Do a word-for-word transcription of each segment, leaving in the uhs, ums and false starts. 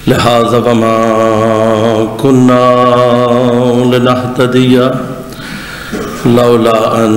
لہذا وما كنا لنهتدي لولا أن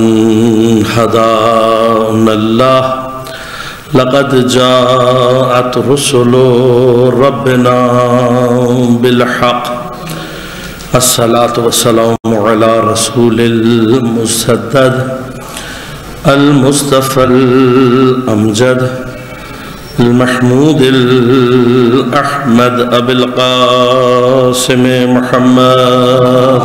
هدانا الله لقد جاءت رسل ربنا بالحق الصلاة والسلام على رسول المسدد المصطفى الأمجد المحمود الأحمد أبي القاسم محمد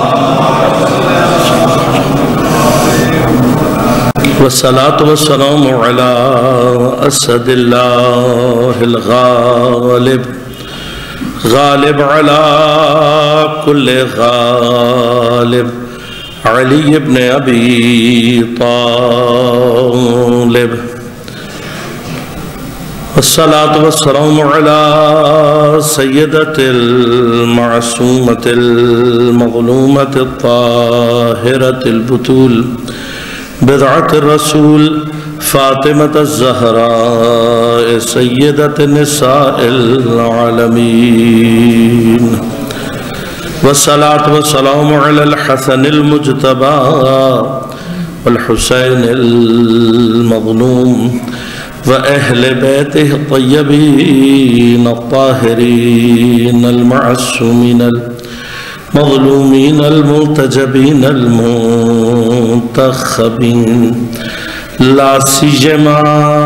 والصلاة والسلام على أسد الله الغالب غالب على كل غالب علي بن أبي طالب والصلاة والسلام على سيدة المعصومة المظلومة الطاهرة البتول بضعة الرسول فاطمة الزهراء سيدة نساء العالمين والصلاة والسلام على الحسن المجتبى والحسين المظلوم وأهل بيته الطيبين الطاهرين المعصومين المظلومين المنتجبين المنتخبين لا سيما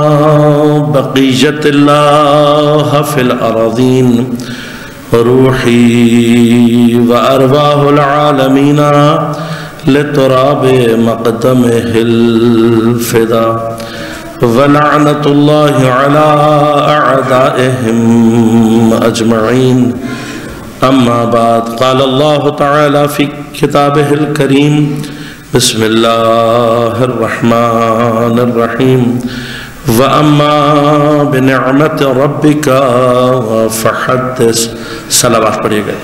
بقية الله في الأراضين روحي وأرواح العالمين لتراب مقدمه الفدا ولعنة الله على أعدائهم أجمعين أما بعد قال الله تعالى في كتابه الكريم بسم الله الرحمن الرحيم وأما بنعمة ربك فحدث صلوات پڑھیے گئے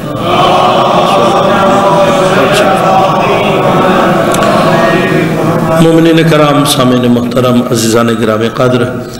مومنین کرام سامعین محترم عزیزان گرام قدر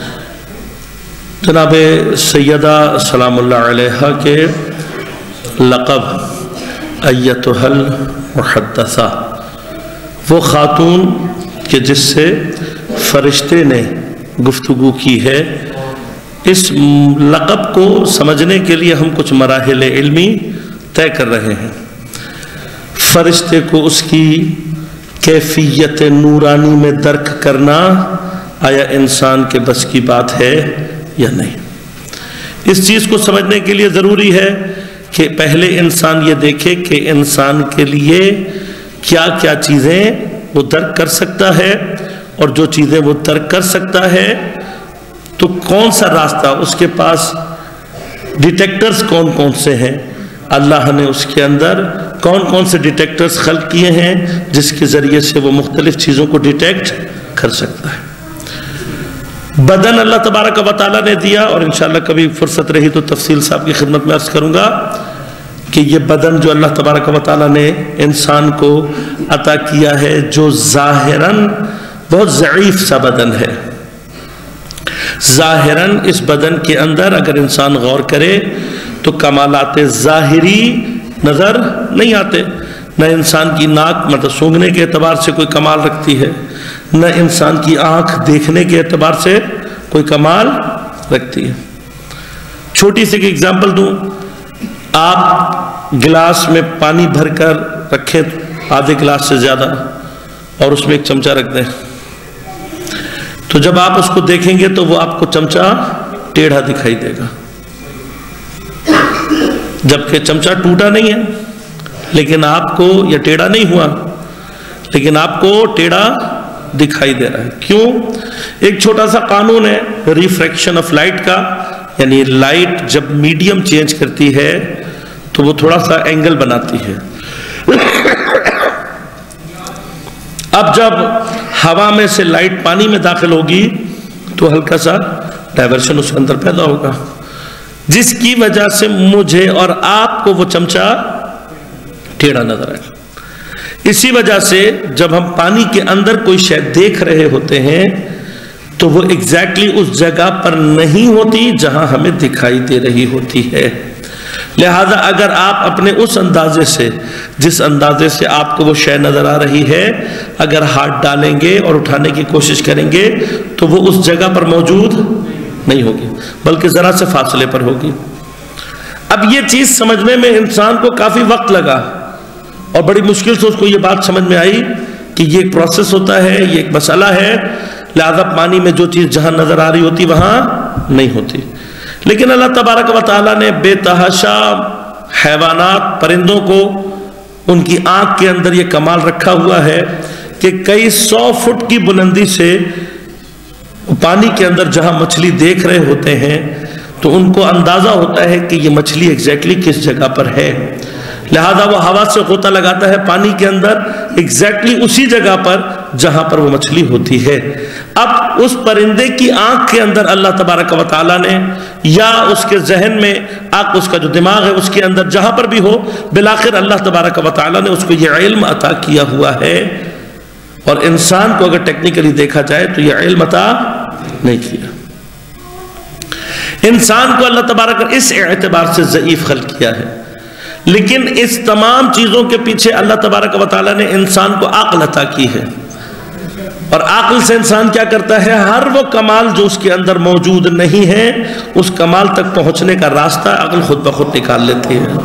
جناب سیدہ سلام اللہ علیہ کے لقب ایتھا المحدثہ وہ خاتون کہ جس سے فرشتے نے گفتگو کی ہے اس لقب کو سمجھنے کے لیے ہم کچھ مراحل علمی طے کر رہے ہیں فرشتے کو اس کی کیفیت نورانی میں درک کرنا آیا انسان کے بس کی بات ہے یا نہیں اس چیز کو سمجھنے کے لیے ضروری ہے کہ پہلے انسان یہ دیکھے کہ انسان کے لیے کیا کیا چیزیں وہ درک کر سکتا ہے اور جو چیزیں وہ درک کر سکتا ہے تو کون سا راستہ اس کے پاس ڈیٹیکٹرز کون کون سے ہیں اللہ نے اس کے اندر کون کون سے ڈیٹیکٹرز خلق کیے ہیں جس کے ذریعے سے وہ مختلف چیزوں کو ڈیٹیکٹ کر سکتا ہے بدن اللہ تبارک و تعالیٰ نے دیا اور انشاءاللہ کبھی فرصت رہی تو تفصیل صاحب کی خدمت میں عرض کروں گا کہ یہ بدن جو اللہ تبارک و تعالیٰ نے انسان کو عطا کیا ہے جو ظاہراً بہت ضعیف سا بدن ہے ظاہراً اس بدن کے اندر اگر انسان غور کرے تو کمالات ظاہری نظر نہیں آتے نہ انسان کی ناک مطلب سونگھنے کے اعتبار سے کوئی کمال رکھتی ہے نہ انسان کی آنکھ دیکھنے کے اعتبار سے کوئی کمال رکھتی ہے چھوٹی سی ایک ایگزامپل دوں آپ گلاس میں پانی بھر کر رکھیں آدھے گلاس سے زیادہ اور اس میں ایک چمچہ رکھ دیں تو جب آپ اس کو دیکھیں گے تو وہ آپ کو چمچہ ٹیڑھا دکھائی دے گا جبکہ چمچہ ٹوٹا نہیں ہے لیکن آپ کو یہ ٹیڑھا نہیں ہوا لیکن آپ کو ٹیڑھا دکھائی دے رہا ہے کیوں ایک چھوٹا سا قانون ہے ریفریکشن آف لائٹ کا یعنی لائٹ جب میڈیم چینج کرتی ہے تو وہ تھوڑا سا اینگل بناتی ہے اب جب ہوا میں سے لائٹ پانی میں داخل ہوگی تو ہلکا سا ڈائیورشن اس کے اندر پیدا ہوگا جس کی وجہ سے مجھے اور آپ کو وہ چمچہ ٹیڑھا نظر آئے اسی وجہ سے جب ہم پانی کے اندر کوئی شے دیکھ رہے ہوتے ہیں تو وہ ایگزیکٹلی اس جگہ پر نہیں ہوتی جہاں ہمیں دکھائی دے رہی ہوتی ہے لہذا اگر آپ اپنے اس اندازے سے جس اندازے سے آپ کو وہ شے نظر آ رہی ہے اگر ہاتھ ڈالیں گے اور اٹھانے کی کوشش کریں گے تو وہ اس جگہ پر موجود نہیں ہوگی بلکہ ذرا سے فاصلے پر ہوگی۔ اب یہ چیز سمجھنے میں انسان کو کافی وقت لگا اور بڑی مشکل سے اس کو یہ بات سمجھ میں آئی کہ یہ ایک پروسیس ہوتا ہے، یہ ایک مسئلہ ہے، لہذا پانی میں جو چیز جہاں نظر آ رہی ہوتی وہاں نہیں ہوتی۔ لیکن اللہ تبارک و تعالیٰ نے بے تحاشا حیوانات پرندوں کو ان کی آنکھ کے اندر یہ کمال رکھا ہوا ہے کہ کئی سو فٹ کی بلندی سے پانی کے اندر جہاں مچھلی دیکھ رہے ہوتے ہیں تو ان کو اندازہ ہوتا ہے کہ یہ مچھلی ایگزیکٹلی کس جگہ پر ہے، لہذا وہ ہوا سے غوطہ لگاتا ہے پانی کے اندر ایگزیکٹلی اسی جگہ پر جہاں پر وہ مچھلی ہوتی ہے۔ اب اس پرندے کی آنکھ کے اندر اللہ تبارک و تعالیٰ نے یا اس کے ذہن میں آنکھ اس کا جو دماغ ہے اس کے اندر جہاں پر بھی ہو بالآخر اللہ تبارک و تعالیٰ نے اس کو یہ علم عطا کیا ہوا ہے، اور انسان کو اگر ٹیکنیکلی دیکھا جائے تو یہ علم عطا نہیں کیا۔ انسان کو اللہ تبارک اس اعتبار سے ضعیف خلق کیا ہے، لیکن اس تمام چیزوں کے پیچھے اللہ تبارک و تعالیٰ نے انسان کو عقل عطا کی ہے، اور عقل سے انسان کیا کرتا ہے، ہر وہ کمال جو اس کے اندر موجود نہیں ہے اس کمال تک پہنچنے کا راستہ عقل خود بخود نکال لیتی ہے۔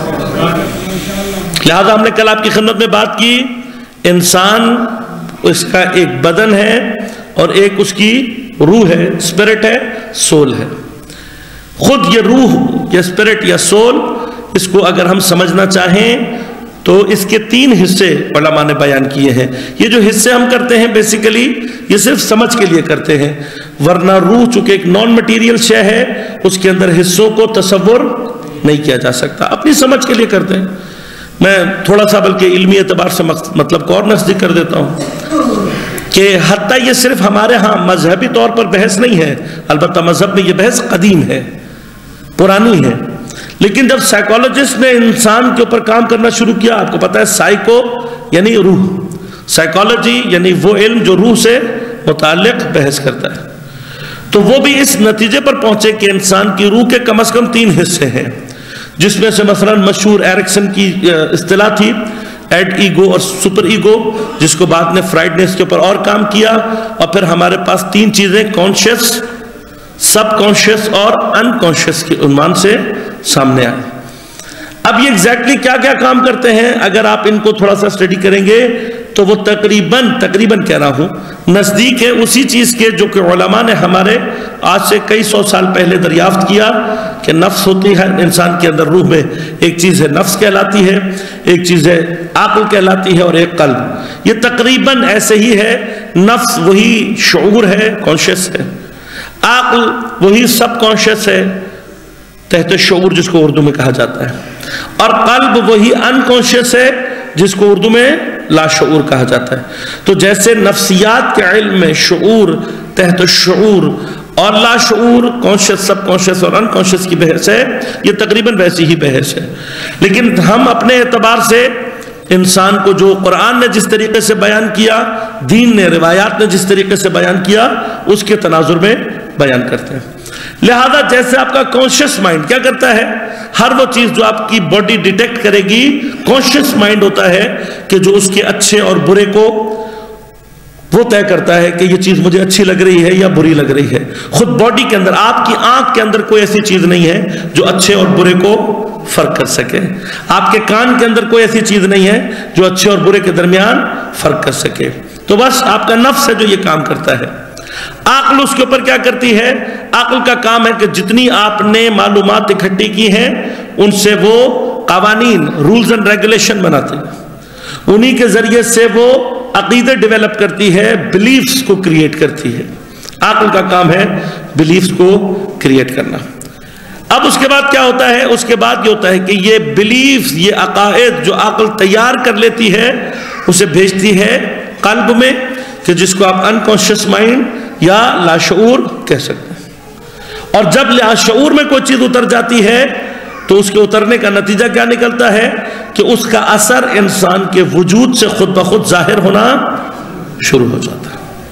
لہذا ہم نے کل آپ کی خدمت میں بات کی، انسان اس کا ایک بدن ہے اور ایک اس کی روح ہے، اسپرٹ ہے، سول ہے۔ خود یہ روح یا اسپرٹ یا سول، اس کو اگر ہم سمجھنا چاہیں تو اس کے تین حصے علماء نے بیان کیے ہیں۔ یہ جو حصے ہم کرتے ہیں بیسیکلی یہ صرف سمجھ کے لیے کرتے ہیں، ورنہ روح چونکہ ایک نان مٹیریل شے ہے اس کے اندر حصوں کو تصور نہیں کیا جا سکتا، اپنی سمجھ کے لیے کرتے ہیں۔ میں تھوڑا سا بلکہ علمی اعتبار سے مطلب کو اور نزدیک کر دیتا ہوں کہ حتیٰ یہ صرف ہمارے ہاں مذہبی طور پر بحث نہیں ہے، البتہ مذہب میں یہ بحث قدیم ہے، پرانی ہے، لیکن جب سائیکالوجسٹ نے انسان کے اوپر کام کرنا شروع کیا، آپ کو پتا ہے سائیکو یعنی روح، سائیکالوجی یعنی وہ علم جو روح سے متعلق بحث کرتا ہے، تو وہ بھی اس نتیجے پر پہنچے کہ انسان کی روح کے کم از کم تین حصے ہیں، جس میں سے مثلا مشہور ایرکسن کی اصطلاح تھی ایڈ ایگو اور سپر ایگو، جس کو بعد نے فرائیڈ نے اس کے اوپر اور کام کیا، اور پھر ہمارے پاس تین چیزیں کانشیس، سب کانشیس اور ان کانشیس کے عنوان سے سامنے آئے۔ اب یہ ایگزیکٹلی کیا کیا کام کرتے ہیں اگر آپ ان کو تھوڑا سا اسٹڈی کریں گے تو وہ تقریباً تقریباً کہہ رہا ہوں نزدیک ہے اسی چیز کے جو کہ علماء نے ہمارے آج سے کئی سو سال پہلے دریافت کیا کہ نفس ہوتی ہے انسان کے اندر، روح میں ایک چیز ہے نفس کہلاتی ہے، ایک چیز ہے عقل کہلاتی ہے، اور ایک قلب۔ یہ تقریباً ایسے ہی ہے، نفس وہی شعور ہے، کانشیس ہے، عقل وہی سب کانشیس ہے، تحت شعور جس کو اردو میں کہا جاتا ہے، اور قلب وہی ان کانشیس ہے جس کو اردو میں لا شعور کہا جاتا ہے۔ تو جیسے نفسیات کے علم میں شعور، تحت شعور اور لا شعور، کانشیس، سب کانشیس اور ان کانشیس کی بحث ہے، یہ تقریباً ویسی ہی بحث ہے، لیکن ہم اپنے اعتبار سے انسان کو جو قرآن نے جس طریقے سے بیان کیا، دین نے، روایات نے جس طریقے سے بیان کیا، اس کے تناظر میں بیان کرتے ہیں۔ لہذا جیسے آپ کا کانشیس مائنڈ کیا کرتا ہے، ہر وہ چیز جو آپ کی باڈی ڈیٹیکٹ کرے گی، کانشیس مائنڈ ہوتا ہے کہ جو اس کے اچھے اور برے کو وہ طے کرتا ہے کہ یہ چیز مجھے اچھی لگ رہی ہے یا بری لگ رہی ہے۔ خود باڈی کے اندر، آپ کی آنکھ کے اندر کوئی ایسی چیز نہیں ہے جو اچھے اور برے کو فرق کر سکے، آپ کے کان کے اندر کوئی ایسی چیز نہیں ہے جو اچھے اور برے کے درمیان فرق کر سکے، تو بس آپ کا نفس ہے جو یہ کام کرتا ہے۔ عقل اس کے اوپر کیا کرتی ہے، عقل کا کام ہے کہ جتنی آپ نے معلومات اکٹھی کی ہیں ان سے وہ قوانین، رولز اینڈ ریگولیشن بناتے ہیں، انہی کے ذریعے سے وہ عقیدے ڈیولپ کرتی ہے، بلیفز کو کریٹ کرتی ہے۔ عقل کا کام ہے بلیفز کو کریٹ کرنا۔ اب اس کے بعد کیا ہوتا ہے، اس کے بعد یہ ہوتا ہے کہ یہ بلیفز، یہ عقائد جو عقل تیار کر لیتی ہے اسے بھیجتی ہے قلب میں، کہ جس کو آپ انکانشیس مائنڈ یا لاشعور کہہ سکتے ہیں، اور جب لاشعور میں کوئی چیز اتر جاتی ہے تو اس کے اترنے کا نتیجہ کیا نکلتا ہے کہ اس کا اثر انسان کے وجود سے خود بخود ظاہر ہونا شروع ہو جاتا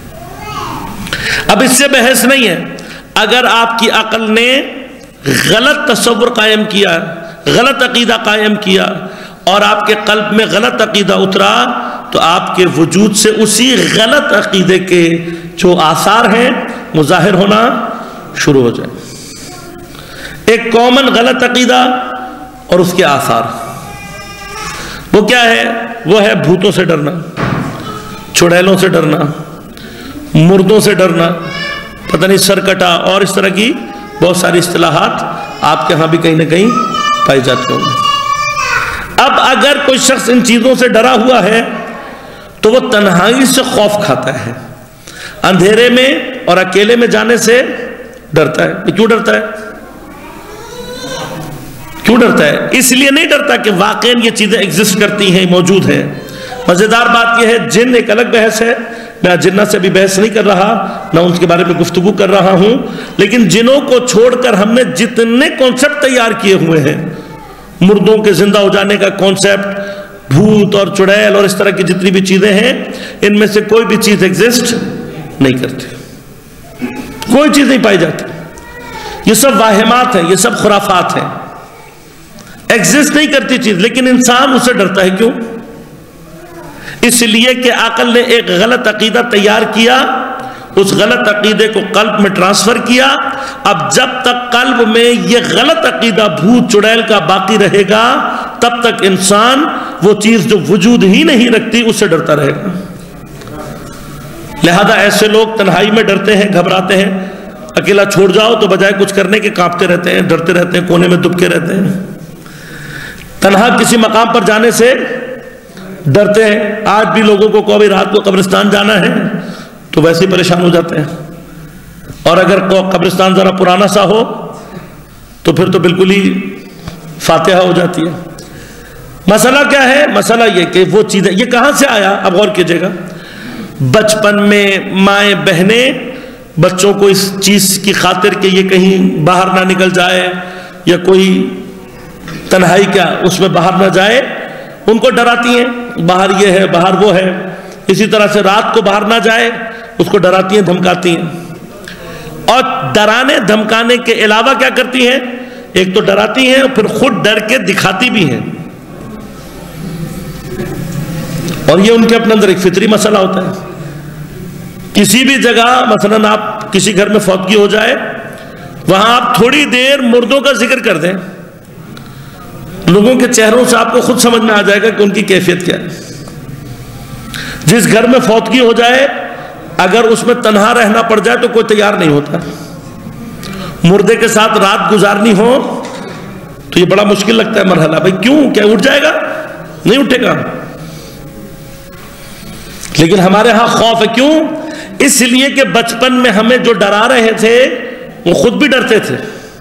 ہے۔ اب اس سے بحث نہیں ہے، اگر آپ کی عقل نے غلط تصور قائم کیا، غلط عقیدہ قائم کیا اور آپ کے قلب میں غلط عقیدہ اترا تو آپ کے وجود سے اسی غلط عقیدے کے جو آثار ہیں وہ ظاہر ہونا شروع ہو جائیں۔ ایک کامن غلط عقیدہ اور اس کے آثار، وہ کیا ہے؟ وہ ہے بھوتوں سے ڈرنا، چڑیلوں سے ڈرنا، مردوں سے ڈرنا، پتہ نہیں سر کٹا، اور اس طرح کی بہت ساری اصطلاحات آپ کے ہاں بھی کہیں نہ کہیں پائی جاتی ہوں۔ اب اگر کوئی شخص ان چیزوں سے ڈرا ہوا ہے تو وہ تنہائی سے خوف کھاتا ہے، اندھیرے میں اور اکیلے میں جانے سے ڈرتا ہے۔ کیوں ڈرتا ہے؟ کیوں ڈرتا ہے؟ اس لیے نہیں ڈرتا کہ واقعاً یہ چیزیں ایگزسٹ کرتی ہیں، موجود ہیں۔ مزیدار بات یہ ہے، جن ایک الگ بحث ہے، میں جنہ سے بھی بحث نہیں کر رہا، نہ ان کے بارے میں گفتگو کر رہا ہوں، لیکن جنوں کو چھوڑ کر ہم نے جتنے کانسیپٹ تیار کیے ہوئے ہیں، مردوں کے زندہ ہو جانے کا کانسیپٹ، بھوت اور چڑیل اور اس طرح کی جتنی بھی چیزیں ہیں، ان میں سے کوئی بھی چیز ایگزسٹ نہیں کرتی، کوئی چیز نہیں پائی جاتی۔ یہ سب واہمات ہیں، یہ سب خرافات ہیں، ایگزسٹ نہیں کرتی چیز، لیکن انسان اسے ڈرتا ہے۔ کیوں؟ اس لیے کہ عقل نے ایک غلط عقیدہ تیار کیا، اس غلط عقیدے کو قلب میں ٹرانسفر کیا۔ اب جب تک قلب میں یہ غلط عقیدہ بھوت چڑیل کا باقی رہے گا، تب تک انسان وہ چیز جو وجود ہی نہیں رکھتی اس سے ڈرتا رہے گا۔ لہذا ایسے لوگ تنہائی میں ڈرتے ہیں، گھبراتے ہیں۔ اکیلا چھوڑ جاؤ تو بجائے کچھ کرنے کے کانپتے رہتے ہیں، ڈرتے رہتے ہیں، کونے میں دبکے رہتے ہیں۔ تنہا کسی مقام پر جانے سے ڈرتے ہیں۔ آج بھی لوگوں کو کوئی رات کو قبرستان جانا ہے تو ویسے ہی پریشان ہو جاتے ہیں، اور اگر قبرستان ذرا پرانا سا ہو تو پھر تو بالکل ہی فاتحہ ہو جاتی ہے۔ مسئلہ کیا ہے؟ مسئلہ یہ کہ وہ چیزیں، یہ کہاں سے آیا؟ اب غور کیجئے گا۔ بچپن میں مائیں بہنیں بچوں کو اس چیز کی خاطر کہ یہ کہیں باہر نہ نکل جائے یا کوئی تنہائی کیا اس میں باہر نہ جائے، ان کو ڈراتی ہیں، باہر یہ ہے، باہر وہ ہے۔ اسی طرح سے رات کو باہر نہ جائے، اس کو ڈراتی ہیں، دھمکاتی ہیں۔ اور ڈرانے دھمکانے کے علاوہ کیا کرتی ہیں؟ ایک تو ڈراتی ہیں اور پھر خود ڈر کے دکھاتی بھی ہیں، اور یہ ان کے اپنے اندر ایک فطری مسئلہ ہوتا ہے۔ کسی بھی جگہ مثلاً آپ کسی گھر میں فوتگی ہو جائے، وہاں آپ تھوڑی دیر مردوں کا ذکر کر دیں، لوگوں کے چہروں سے آپ کو خود سمجھ میں آ جائے گا کہ ان کی کیفیت کیا ہے۔ جس گھر میں فوتگی ہو جائے، اگر اس میں تنہا رہنا پڑ جائے تو کوئی تیار نہیں ہوتا۔ مردے کے ساتھ رات گزارنی ہو تو یہ بڑا مشکل لگتا ہے مرحلہ۔ بھائی کیوں؟ کیا اٹھ جائے گا؟ نہیں اٹھے گا۔ لیکن ہمارے ہاں خوف ہے۔ کیوں؟ اس لیے کہ بچپن میں ہمیں جو ڈرا رہے تھے وہ خود بھی ڈرتے تھے۔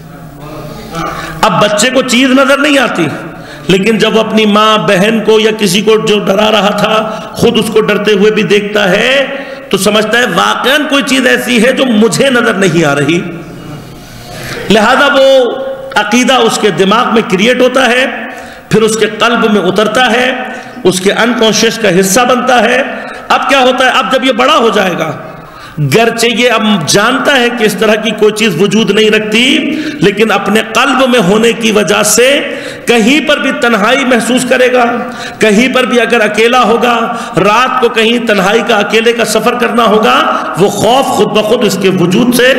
اب بچے کو چیز نظر نہیں آتی، لیکن جب وہ اپنی ماں بہن کو یا کسی کو جو ڈرا رہا تھا خود اس کو ڈرتے ہوئے بھی دیکھتا ہے تو سمجھتا ہے واقعاً کوئی چیز ایسی ہے جو مجھے نظر نہیں آ رہی۔ لہذا وہ عقیدہ اس کے دماغ میں کریٹ ہوتا ہے، پھر اس کے قلب میں اترتا ہے، اس کے انکانشیس کا حصہ بنتا ہے۔ اب کیا ہوتا ہے؟ اب جب یہ بڑا ہو جائے گا، گرچہ یہ اب جانتا ہے کہ اس طرح کی کوئی چیز وجود نہیں رکھتی، لیکن اپنے قلب میں ہونے کی وجہ سے کہیں پر بھی تنہائی محسوس کرے گا، کہیں پر بھی اگر اکیلا ہوگا، رات کو کہیں تنہائی کا اکیلے کا سفر کرنا ہوگا، وہ خوف خود بخود اس کے وجود سے۔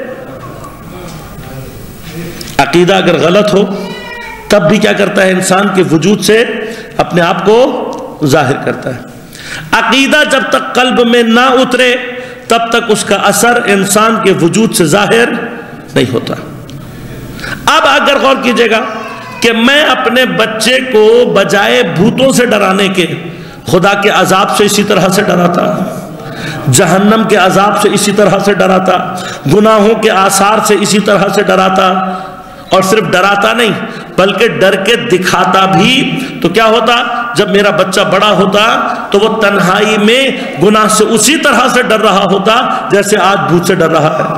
عقیدہ اگر غلط ہو تب بھی کیا کرتا ہے؟ انسان کے وجود سے اپنے آپ کو ظاہر کرتا ہے۔ عقیدہ جب تک قلب میں نہ اترے تب تک اس کا اثر انسان کے وجود سے ظاہر نہیں ہوتا۔ اب اگر غور کیجئے گا کہ میں اپنے بچے کو بجائے بھوتوں سے ڈرانے کے خدا کے عذاب سے اسی طرح سے ڈراتا، جہنم کے عذاب سے اسی طرح سے ڈراتا، گناہوں کے آثار سے اسی طرح سے ڈراتا، اور صرف ڈراتا نہیں بلکہ ڈر کے دکھاتا بھی، تو کیا ہوتا؟ جب میرا بچہ بڑا ہوتا تو وہ تنہائی میں گناہ سے اسی طرح سے ڈر رہا ہوتا جیسے آج بھوت سے ڈر رہا ہے۔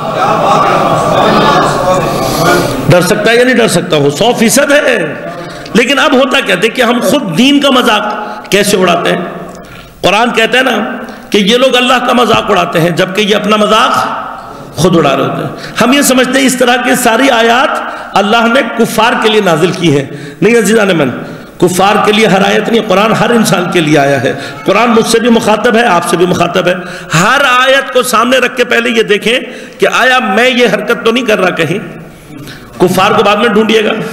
ڈر سکتا ہے یا نہیں ڈر سکتا؟ وہ سو فیصد ہے۔ لیکن اب ہوتا کیا؟ دیکھیں ہم خود دین کا مذاق کیسے اڑاتے ہیں۔ قرآن کہتا ہے نا کہ یہ لوگ اللہ کا مذاق اڑاتے ہیں جبکہ یہ اپنا مذاق خود اڑا رہے ہوتے ہیں۔ ہم یہ سمجھتے ہیں اس طرح کی ساری آیات اللہ نے کفار کے لیے نازل کی ہے۔ نہیں عزیزان من، کفار کے لیے ہر آیت نہیں، قرآن ہر انسان کے لیے آیا ہے۔ قرآن مجھ سے بھی مخاطب ہے، آپ سے بھی مخاطب ہے۔ ہر آیت کو سامنے رکھ کے پہلے یہ دیکھیں کہ آیا میں یہ حرکت تو نہیں کر رہا کہیں، کفار کو بعد میں ڈھونڈیے گا۔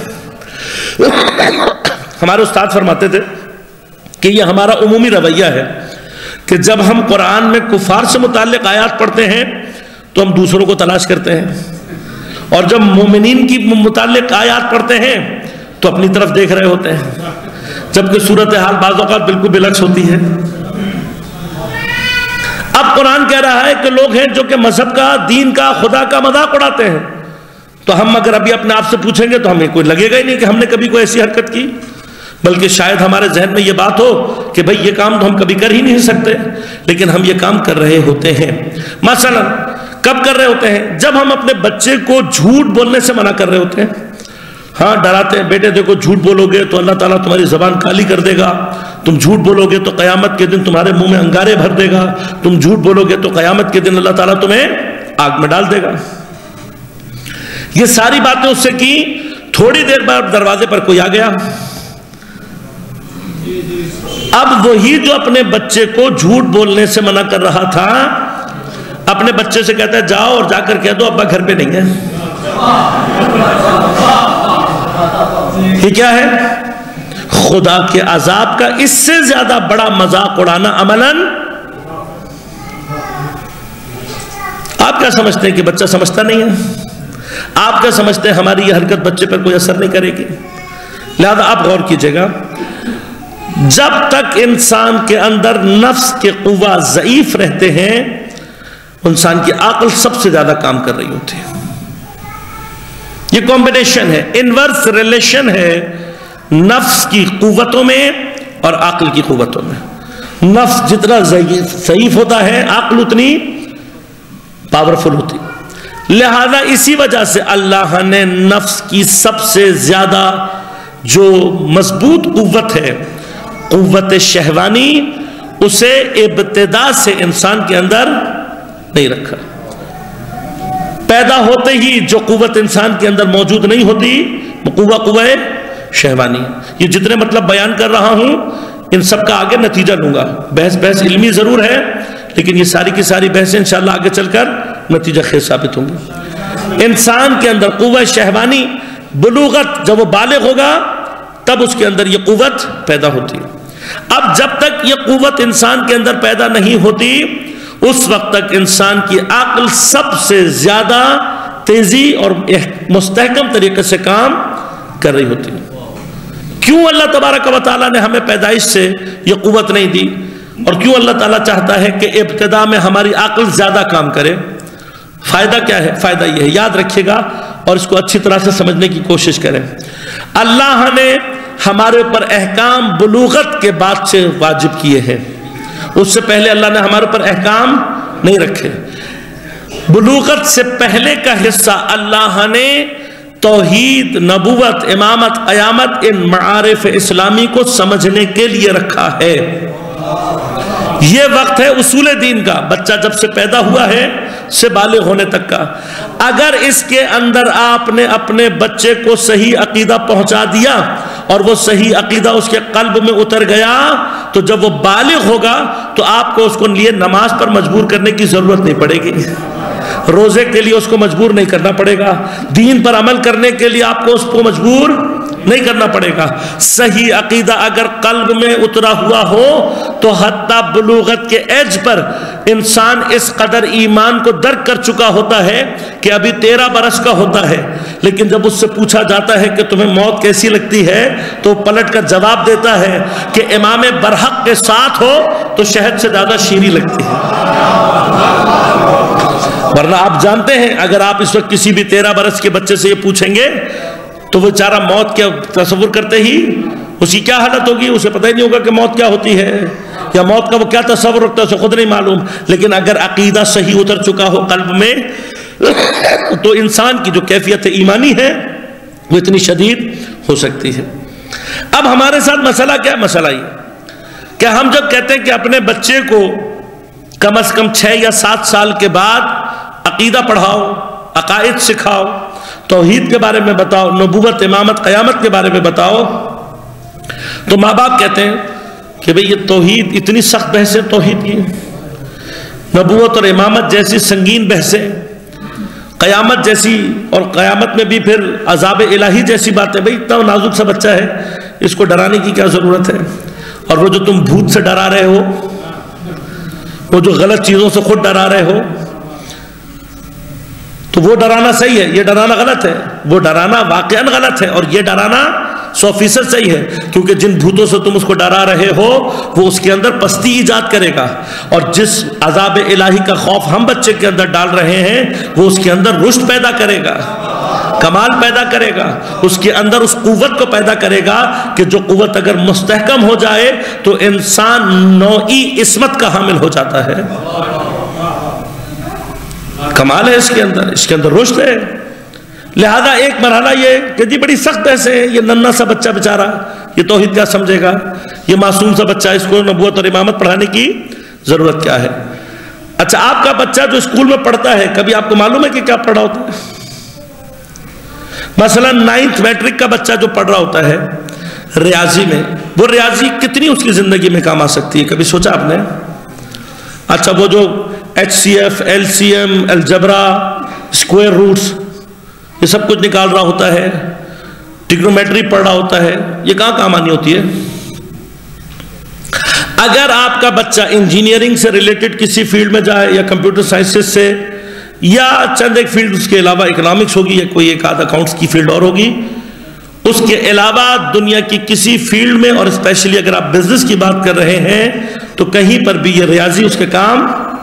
ہمارے استاد فرماتے تھے کہ یہ ہمارا عمومی رویہ ہے کہ جب ہم قرآن میں کفار سے متعلق آیات پڑھتے ہیں تو ہم دوسروں کو تلاش کرتے ہیں، اور جب مومنین کی متعلق آیات پڑھتے ہیں تو اپنی طرف دیکھ رہے ہوتے ہیں، جبکہ صورتحال بعض اوقات بالکل بالعکس ہوتی ہے۔ اب قرآن کہہ رہا ہے کہ لوگ ہیں جو کہ مذہب کا، دین کا، خدا کا مذاق اڑاتے ہیں، تو ہم اگر ابھی اپنے آپ سے پوچھیں گے تو ہمیں کوئی لگے گا ہی نہیں کہ ہم نے کبھی کوئی ایسی حرکت کی، بلکہ شاید ہمارے ذہن میں یہ بات ہو کہ بھئی یہ کام تو ہم کبھی کر ہی نہیں سکتے، لیکن ہم یہ کام کر رہے ہوتے ہیں۔ مثلا کب کر رہے ہوتے ہیں؟ جب ہم اپنے بچے کو جھوٹ بولنے سے منع کر رہے ہوتے ہیں، ہاں ڈراتے ہیں، بیٹے دیکھو جھوٹ بولو گے تو اللہ تعالیٰ تمہاری زبان کالی کر دے گا، تم جھوٹ بولو گے تو قیامت کے دن تمہارے منہ میں انگارے بھر دے گا، تم جھوٹ بولو گے تو قیامت کے دن اللہ تعالیٰ تمہیں آگ میں ڈال دے گا۔ یہ ساری باتیں اس سے کی، تھوڑی دیر بعد دروازے پر کوئی آ گیا، اب وہی جو اپنے بچے کو جھوٹ بولنے سے منع کر رہا تھا اپنے بچے سے کہتا ہے جاؤ اور جا کر کہہ دو ابا گھر پہ نہیں ہے۔ یہ کیا ہے؟ خدا کے عذاب کا اس سے زیادہ بڑا مذاق اڑانا عملاً۔ آپ کیا سمجھتے ہیں کہ بچہ سمجھتا نہیں ہے؟ آپ کیا سمجھتے ہیں ہماری یہ حرکت بچے پر کوئی اثر نہیں کرے گی؟ لہذا آپ غور کیجئے گا، جب تک انسان کے اندر نفس کے قوہ ضعیف رہتے ہیں، انسان کی عقل سب سے زیادہ کام کر رہی ہوتی ہے۔ یہ کمبینیشن ہے، انورس ریلیشن ہے نفس کی قوتوں میں اور عقل کی قوتوں میں۔ نفس جتنا ضعیف ہوتا ہے عقل اتنی پاورفل ہوتی ہے۔ لہذا اسی وجہ سے اللہ نے نفس کی سب سے زیادہ جو مضبوط قوت ہے، قوت شہوانی، اسے ابتدا سے انسان کے اندر نہیں رکھا۔ پیدا ہوتے ہی جو قوت انسان کے اندر موجود نہیں ہوتی وہ قوہ قوہ شہوانی۔ یہ جتنے مطلب بیان کر رہا ہوں ان سب کا آگے نتیجہ لوں گا، بحث بحث علمی ضرور ہے لیکن یہ ساری کی ساری بحثیں انشاءاللہ آگے چل کر نتیجہ خیز ثابت ہوں گی۔ انسان کے اندر قوہ شہوانی، بلوغت، جب وہ بالغ ہوگا تب اس کے اندر یہ قوت پیدا ہوتی ہے۔ اب جب تک یہ قوت انسان کے اندر پیدا نہیں ہوتی اس وقت تک انسان کی عقل سب سے زیادہ تیزی اور مستحکم طریقے سے کام کر رہی ہوتی ہے۔ کیوں اللہ تبارک و تعالیٰ نے ہمیں پیدائش سے یہ قوت نہیں دی، اور کیوں اللہ تعالیٰ چاہتا ہے کہ ابتدا میں ہماری عقل زیادہ کام کرے؟ فائدہ کیا ہے؟ فائدہ یہ ہے، یاد رکھیے گا اور اس کو اچھی طرح سے سمجھنے کی کوشش کریں۔ اللہ نے ہمارے اوپر احکام بلوغت کے بعد سے واجب کیے ہیں، اس سے پہلے اللہ نے ہمارے اوپر احکام نہیں رکھے۔ بلوغت سے پہلے کا حصہ اللہ نے توحید، نبوت، امامت، قیامت، ان معارف اسلامی کو سمجھنے کے لیے رکھا ہے۔ یہ وقت ہے اصول دین کا، بچہ جب سے پیدا ہوا ہے سے بالغ ہونے تک کا۔ اگر اس کے اندر آپ نے اپنے بچے کو صحیح عقیدہ پہنچا دیا اور وہ صحیح عقیدہ اس کے قلب میں اتر گیا تو جب وہ بالغ ہوگا تو آپ کو اس کو لیے نماز پر مجبور کرنے کی ضرورت نہیں پڑے گی، روزے کے لیے اس کو مجبور نہیں کرنا پڑے گا، دین پر عمل کرنے کے لیے آپ کو اس کو مجبور نہیں کرنا پڑے گا۔ صحیح عقیدہ اگر قلب میں اترا ہوا ہو تو حتیٰ بلوغت کے ایج پر انسان اس قدر ایمان کو درک کر چکا ہوتا ہے کہ ابھی تیرہ برس کا ہوتا ہے، لیکن جب اس سے پوچھا جاتا ہے کہ تمہیں موت کیسی لگتی ہے تو پلٹ کر جواب دیتا ہے کہ امام برحق کے ساتھ ہو تو شہد سے زیادہ شیریں لگتی ہے۔ ورنہ آپ جانتے ہیں اگر آپ اس وقت کسی بھی تیرہ برس کے بچے سے یہ پوچھیں گے تو وہ بیچارہ موت کیا تصور کرتے ہی اس کی کیا حالت ہوگی، اسے پتہ ہی نہیں ہوگا کہ موت کیا ہوتی ہے یا موت کا وہ کیا تصور رکھتا ہے اسے خود نہیں معلوم۔ لیکن اگر عقیدہ صحیح اتر چکا ہو قلب میں تو انسان کی جو کیفیت ایمانی ہے وہ اتنی شدید ہو سکتی ہے۔ اب ہمارے ساتھ مسئلہ کیا ہے؟ مسئلہ یہ کہ ہم جب کہتے ہیں کہ اپنے بچے کو کم از کم چھ یا سات سال کے بعد عقیدہ پڑھاؤ، عقائد سکھاؤ، توحید کے بارے میں بتاؤ، نبوت، امامت، قیامت کے بارے میں بتاؤ، تو ماں باپ کہتے ہیں کہ بھئی یہ توحید، اتنی سخت بحثیں توحید کی، نبوت اور امامت جیسی سنگین بحثیں، قیامت جیسی، اور قیامت میں بھی پھر عذاب الہی جیسی باتیں، بھئی اتنا نازک سا بچہ ہے، اس کو ڈرانے کی کیا ضرورت ہے؟ اور وہ جو تم بھوت سے ڈرا رہے ہو، وہ جو غلط چیزوں سے خود ڈرا رہے ہو، تو وہ ڈرانا صحیح ہے، یہ ڈرانا غلط ہے، وہ ڈرانا واقعاً غلط ہے، اور یہ ڈرانا سو فیصد صحیح ہے، کیونکہ جن بھوتوں سے تم اس کو ڈرا رہے ہو وہ اس کے اندر پستی ایجاد کرے گا، اور جس عذاب الہی کا خوف ہم بچے کے اندر ڈال رہے ہیں وہ اس کے اندر رشد پیدا کرے گا، کمال پیدا کرے گا، اس کے اندر اس قوت کو پیدا کرے گا کہ جو قوت اگر مستحکم ہو جائے تو انسان نوعی عصمت کا حامل ہو جاتا ہے، کمال ہے اس کے اندر، اس کے اندر رشد ہے۔ لہذا ایک مرحلہ یہ کہ جی بڑی سخت ایسے ہے، یہ ننھا سا بچہ بیچارہ، یہ توحید کیا سمجھے گا، یہ معصوم سا بچہ، اس کو نبوت اور امامت پڑھانے کی ضرورت کیا ہے؟ اچھا، آپ کا بچہ جو اسکول میں پڑھتا ہے، کبھی آپ کو معلوم ہے کہ کیا پڑھ رہا ہوتا ہے؟ مثلا نائنتھ میٹرک کا بچہ جو پڑھ رہا ہوتا ہے ریاضی میں، وہ ریاضی کتنی اس کی زندگی میں کام آ سکتی ہے، کبھی سوچا آپ نے؟ اچھا، وہ جو H C F, L C M, الجبرا، اسکوائر روٹس، یہ سب کچھ نکال رہا ہوتا ہے، ٹریگنومیٹری پڑھ رہا ہوتا ہے، یہ کہاں کام آنی ہوتی ہے؟ اگر آپ کا بچہ انجینئرنگ سے ریلیٹڈ کسی فیلڈ میں جائے، یا کمپیوٹر سائنسز سے، یا چند ایک فیلڈ اس کے علاوہ اکنامکس ہوگی، یا کوئی ایک آدھ اکاؤنٹس کی فیلڈ اور ہوگی، اس کے علاوہ دنیا کی کسی فیلڈ میں، اور اسپیشلی اگر آپ بزنس کی بات کر رہے ہیں، تو کہیں پر بھی یہ ریاضی اس کے کام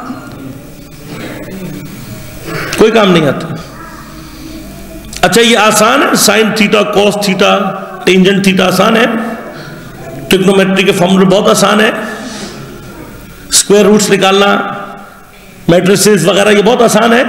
کوئی کام نہیں آتا۔ اچھا، یہ آسان ہے، sine theta, cos theta, tangent theta آسان ہے، ٹریگنومیٹری کے فارمولے بہت آسان ہے، اسکوائر روٹس نکالنا، میٹریسز وغیرہ یہ بہت آسان ہے۔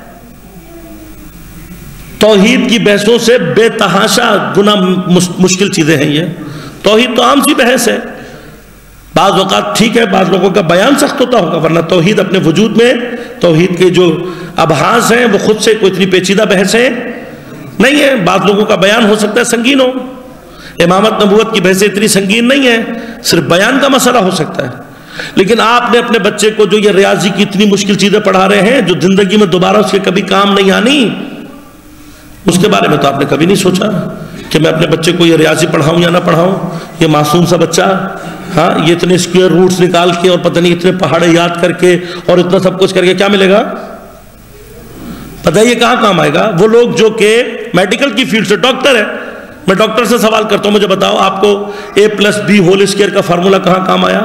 توحید کی بحثوں سے بے تحاشا گنا مشکل چیزیں ہیں یہ، توحید تو عام سی بحث ہے، بعض اوقات ٹھیک ہے بعض لوگوں کا بیان سخت ہوتا ہوگا، ورنہ توحید اپنے وجود میں، توحید کے جو ابحاث ہیں وہ خود سے کوئی اتنی پیچیدہ بحث ہے نہیں ہے، بعض لوگوں کا بیان ہو سکتا ہے سنگین ہو، امامت نبوت کی بحثیں اتنی سنگین نہیں ہے، صرف بیان کا مسئلہ ہو سکتا ہے، لیکن آپ نے اپنے بچے کو جو یہ ریاضی کی اتنی مشکل چیزیں پڑھا رہے ہیں جو زندگی میں دوبارہ اس کے کبھی کام نہیں آنی، اس کے بارے میں تو آپ نے کبھی نہیں سوچا کہ میں اپنے بچے کو یہ ریاضی پڑھاؤں یا نہ پڑھاؤں، یہ معصوم سا بچہ، ہاں یہ اتنے اسکوائر روٹس نکال کے اور پتہ نہیں اتنے پہاڑے یاد کر کے اور اتنا سب کچھ کر کے کیا ملے گا؟ پتہ ہے یہ کہاں کام آئے گا؟ وہ لوگ جو کہ میڈیکل کی فیلڈ سے، ڈاکٹر ہے، میں ڈاکٹر سے سوال کرتا ہوں، مجھے بتاؤ آپ کو a plus b whole square کا فارمولا کہاں کام آیا؟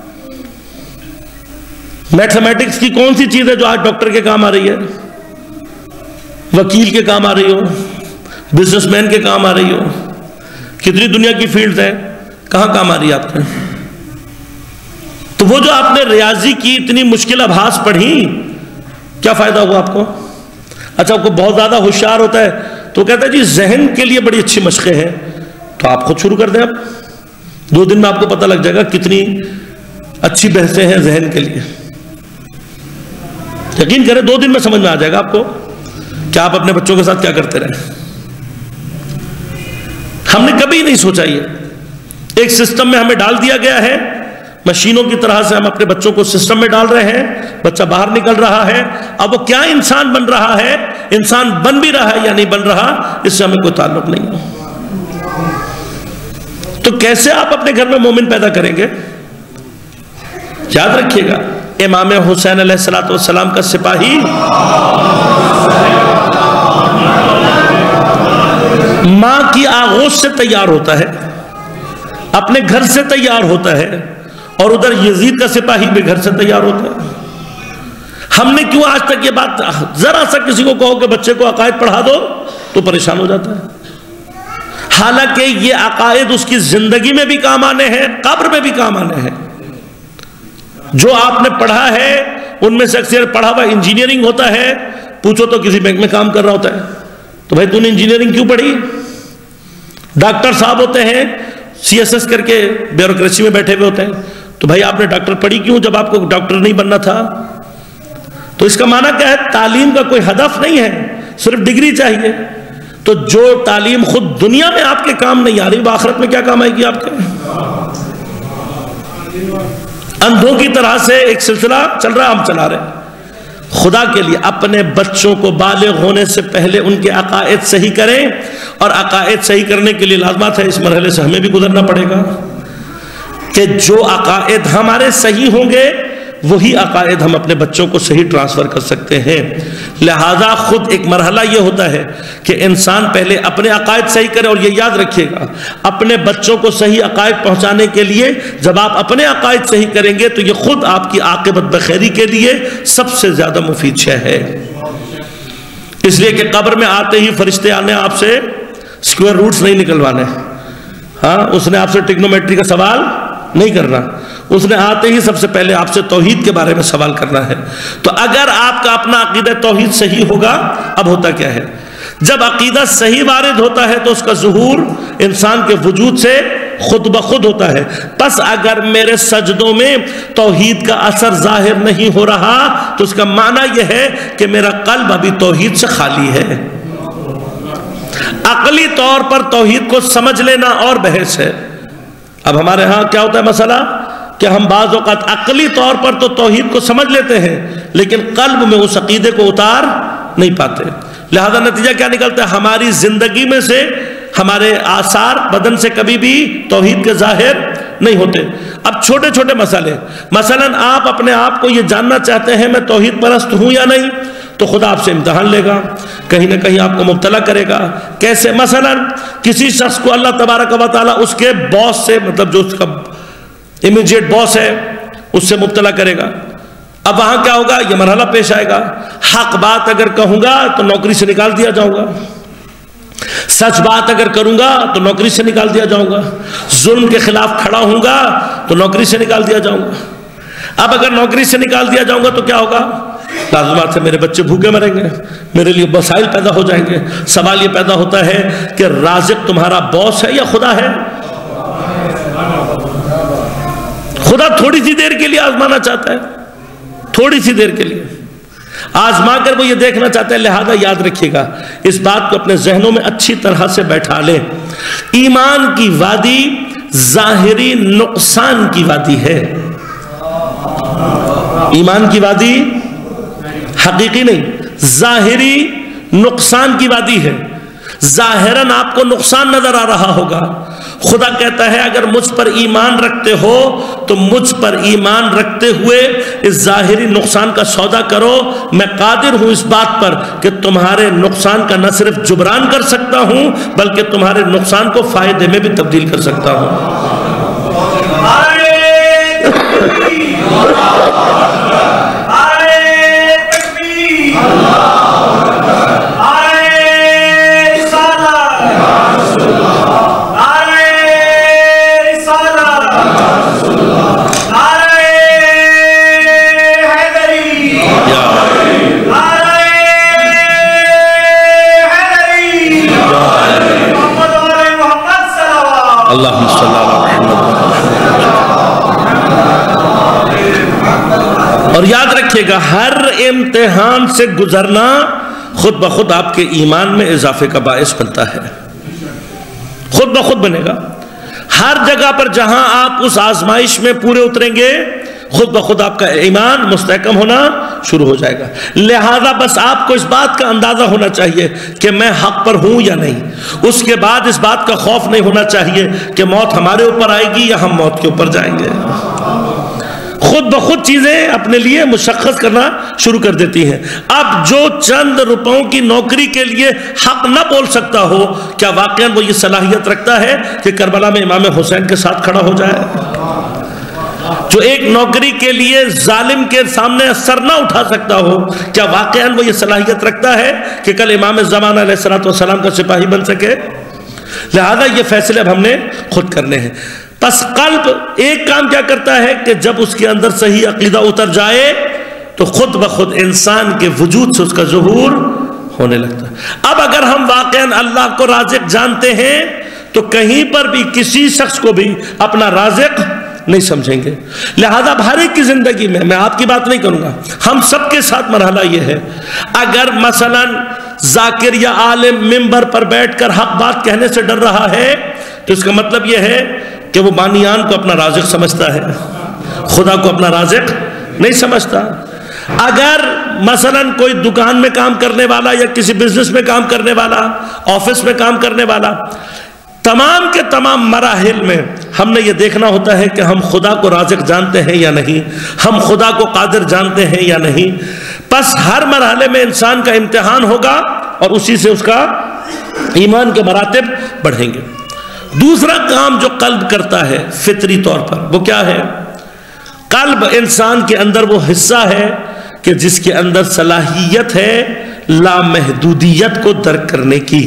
میتھمیٹکس کی کون سی چیز ہے جو آج ڈاکٹر کے کام آ رہی ہے، وکیل کے کام آ رہی ہو، بزنس مین کے کام آ رہی ہو، کتنی دنیا کی فیلڈز ہیں، کہاں کام آ رہی ہے آپ کے؟ تو وہ جو آپ نے ریاضی کی اتنی مشکل ابحاث پڑھی، کیا فائدہ ہوا آپ کو؟ اچھا، آپ کو بہت زیادہ ہوشیار ہوتا ہے تو کہتا ہے جی ذہن کے لیے بڑی اچھی مشقیں ہیں، تو آپ خود شروع کر دیں، اب دو دن میں آپ کو پتہ لگ جائے گا کتنی اچھی بحثیں ہیں ذہن کے لیے، یقین کریں دو دن میں سمجھ میں آ جائے گا آپ کو کہ آپ اپنے بچوں کے ساتھ کیا کرتے رہیں۔ ہم نے کبھی نہیں سوچا، یہ ایک سسٹم میں ہمیں ڈال دیا گیا ہے، مشینوں کی طرح سے ہم اپنے بچوں کو سسٹم میں ڈال رہے ہیں، بچہ باہر نکل رہا ہے، اب وہ کیا انسان بن رہا ہے، انسان بن بھی رہا ہے یا نہیں بن رہا، اس سے ہمیں کوئی تعلق نہیں ہے۔ تو کیسے آپ اپنے گھر میں مومن پیدا کریں گے؟ یاد رکھیے گا، امام حسین علیہ السلام کا سپاہی ماں کی آغوش سے تیار ہوتا ہے، اپنے گھر سے تیار ہوتا ہے، اور ادھر یزید کا سپاہی بھی گھر سے تیار ہوتا ہے۔ ہم نے کیوں آج تک یہ بات، ذرا سا کسی کو کہو کہ بچے کو عقائد پڑھا دو تو پریشان ہو جاتا ہے، حالانکہ یہ عقائد اس کی زندگی میں بھی کام آنے ہیں، قبر میں بھی کام آنے ہیں۔ جو آپ نے پڑھا ہے ان میں سے اکثر پڑھا ہوا انجینئرنگ ہوتا ہے، پوچھو تو کسی بینک میں کام کر رہا ہوتا ہے، تو بھائی تو نے انجینئرنگ کیوں پڑھی؟ ڈاکٹر صاحب ہوتے ہیں، سی ایس ایس کر کے بیوروکریسی میں بیٹھے ہوئے ہوتے ہیں، تو بھائی آپ نے ڈاکٹر پڑھی کیوں جب آپ کو ڈاکٹر نہیں بننا تھا؟ تو اس کا معنی کیا ہے؟ تعلیم کا کوئی ہدف نہیں ہے، صرف ڈگری چاہیے. تو جو تعلیم خود دنیا میں آپ کے کام نہیں آ رہی، وہ آخرت میں کیا کام آئے گی آپ کے؟ اندھوں کی طرح سے ایک سلسلہ چل رہا، ہم چلا رہے ہیں. خدا کے لیے اپنے بچوں کو بالغ ہونے سے پہلے ان کے عقائد صحیح کریں، اور عقائد صحیح کرنے کے لیے لازمات ہے، اس مرحلے سے ہمیں بھی گزرنا پڑے گا کہ جو عقائد ہمارے صحیح ہوں گے وہی عقائد ہم اپنے بچوں کو صحیح ٹرانسفر کر سکتے ہیں. لہذا خود ایک مرحلہ یہ ہوتا ہے کہ انسان پہلے اپنے عقائد صحیح کرے. اور یہ یاد رکھیے گا، اپنے بچوں کو صحیح عقائد پہنچانے کے لیے جب آپ اپنے عقائد صحیح کریں گے تو یہ خود آپ کی عاقبت بخیری کے لیے سب سے زیادہ مفید شے ہے. اس لیے کہ قبر میں آتے ہی فرشتے آنے آپ سے اسکوائر روٹس نہیں نکلوانے. ہاں، اس نے آپ سے ٹیگنومیٹری کا سوال نہیں کرنا، اس نے آتے ہی سب سے پہلے آپ سے توحید کے بارے میں سوال کرنا ہے. تو اگر آپ کا اپنا عقیدہ توحید صحیح ہوگا، اب ہوتا کیا ہے؟ جب عقیدہ صحیح وارد ہوتا ہے تو اس کا ظہور انسان کے وجود سے خود بخود ہوتا ہے. پس اگر میرے سجدوں میں توحید کا اثر ظاہر نہیں ہو رہا تو اس کا معنی یہ ہے کہ میرا قلب ابھی توحید سے خالی ہے. عقلی طور پر توحید کو سمجھ لینا اور بحث ہے. اب ہمارے ہاں کیا ہوتا ہے مسئلہ کہ ہم بعض اوقات عقلی طور پر تو توحید کو سمجھ لیتے ہیں لیکن قلب میں اس عقیدے کو اتار نہیں پاتے. لہذا نتیجہ کیا نکلتا ہے؟ ہماری زندگی میں سے، ہمارے آثار بدن سے کبھی بھی توحید کے ظاہر نہیں ہوتے. اب چھوٹے چھوٹے مسئلے، مثلا آپ اپنے آپ کو یہ جاننا چاہتے ہیں میں توحید پرست ہوں یا نہیں، تو خدا آپ سے امتحان لے گا، کہیں نہ کہیں آپ کو مبتلا کرے گا. کیسے؟ مثلا کسی شخص کو اللہ تبارک و تعالیٰ اس کے باس سے، مطلب جو اس کا امیجیٹ باس ہے، اس سے مبتلا کرے گا. اب وہاں کیا ہوگا؟ یہ مرحلہ پیش آئے گا. حق بات اگر کہوں گا تو نوکری سے نکال دیا جاؤں گا، سچ بات اگر کروں گا تو نوکری سے نکال دیا جاؤں گا، ظلم کے خلاف کھڑا ہوں گا تو نوکری سے نکال دیا جاؤں گا. اب اگر نوکری سے نکال دیا جاؤں گا تو کیا ہوگا؟ لازمات سے میرے بچے بھوکے مریں گے، میرے لیے مسائل پیدا ہو جائیں گے. سوال یہ پیدا ہوتا ہے کہ رازق تمہارا باس ہے یا خدا ہے؟ خدا تھوڑی سی دیر کے لیے آزمانا چاہتا ہے، تھوڑی سی دیر کے لیے آزما کر وہ یہ دیکھنا چاہتا ہے. لہذا یاد رکھیے گا، اس بات کو اپنے ذہنوں میں اچھی طرح سے بیٹھا لیں. ایمان کی وادی ظاہری نقصان کی وادی ہے. ایمان کی وادی حقیقی نہیں، ظاہری نقصان کی وادی ہے. ظاہراً آپ کو نقصان نظر آ رہا ہوگا. خدا کہتا ہے اگر مجھ پر ایمان رکھتے ہو تو مجھ پر ایمان رکھتے ہوئے اس ظاہری نقصان کا سودا کرو. میں قادر ہوں اس بات پر کہ تمہارے نقصان کا نہ صرف جبران کر سکتا ہوں بلکہ تمہارے نقصان کو فائدے میں بھی تبدیل کر سکتا ہوں. اللہم صلی اللہ علیہ وسلم. اور یاد رکھیے گا، ہر امتحان سے گزرنا خود بخود آپ کے ایمان میں اضافے کا باعث بنتا ہے، خود بخود بنے گا. ہر جگہ پر جہاں آپ اس آزمائش میں پورے اتریں گے خود بخود آپ کا ایمان مستحکم ہونا شروع ہو جائے گا. لہذا بس آپ کو اس بات کا اندازہ ہونا چاہیے کہ میں حق پر ہوں یا نہیں. اس کے بعد اس بات کا خوف نہیں ہونا چاہیے کہ موت ہمارے اوپر آئے گی یا ہم موت کے اوپر جائیں گے. خود بخود چیزیں اپنے لیے مشخص کرنا شروع کر دیتی ہیں. اب جو چند روپوں کی نوکری کے لیے حق نہ بول سکتا ہو، کیا واقعاً وہ یہ صلاحیت رکھتا ہے کہ کربلا میں امام حسین کے ساتھ کھڑا ہو جائے؟ جو ایک نوکری کے لیے ظالم کے سامنے سر نہ اٹھا سکتا ہو، کیا واقعاً وہ یہ صلاحیت رکھتا ہے کہ کل امام زمانہ علیہ السلام کا سپاہی بن سکے؟ لہذا یہ فیصلے اب ہم نے خود کرنے ہیں. پس قلب ایک کام کیا کرتا ہے کہ جب اس کے اندر صحیح عقیدہ اتر جائے تو خود بخود انسان کے وجود سے اس کا ظہور ہونے لگتا ہے. اب اگر ہم واقعاً اللہ کو رازق جانتے ہیں تو کہیں پر بھی کسی شخص کو بھی اپنا رازق نہیں سمجھیں گے۔ لہذا ہر ایک کی زندگی میں، میں آپ کی بات نہیں کروں گا، ہم سب کے ساتھ مرحلہ یہ ہے، اگر مثلا ذاکر یا عالم منبر پر بیٹھ کر حق بات کہنے سے ڈر رہا ہے تو اس کا مطلب یہ ہے کہ وہ بانیان کو اپنا رازق سمجھتا ہے، خدا کو اپنا رازق نہیں سمجھتا۔ اگر مثلا کوئی دکان میں کام کرنے والا یا کسی بزنس میں کام کرنے والا، آفس میں کام کرنے والا، تمام کے تمام مراحل میں ہم نے یہ دیکھنا ہوتا ہے کہ ہم خدا کو رازق جانتے ہیں یا نہیں، ہم خدا کو قادر جانتے ہیں یا نہیں۔ پس ہر مرحلے میں انسان کا امتحان ہوگا اور اسی سے اس کا ایمان کے مراتب بڑھیں گے۔ دوسرا کام جو قلب کرتا ہے فطری طور پر، وہ کیا ہے؟ قلب انسان کے اندر وہ حصہ ہے کہ جس کے اندر صلاحیت ہے لامحدودیت کو درک کرنے کی۔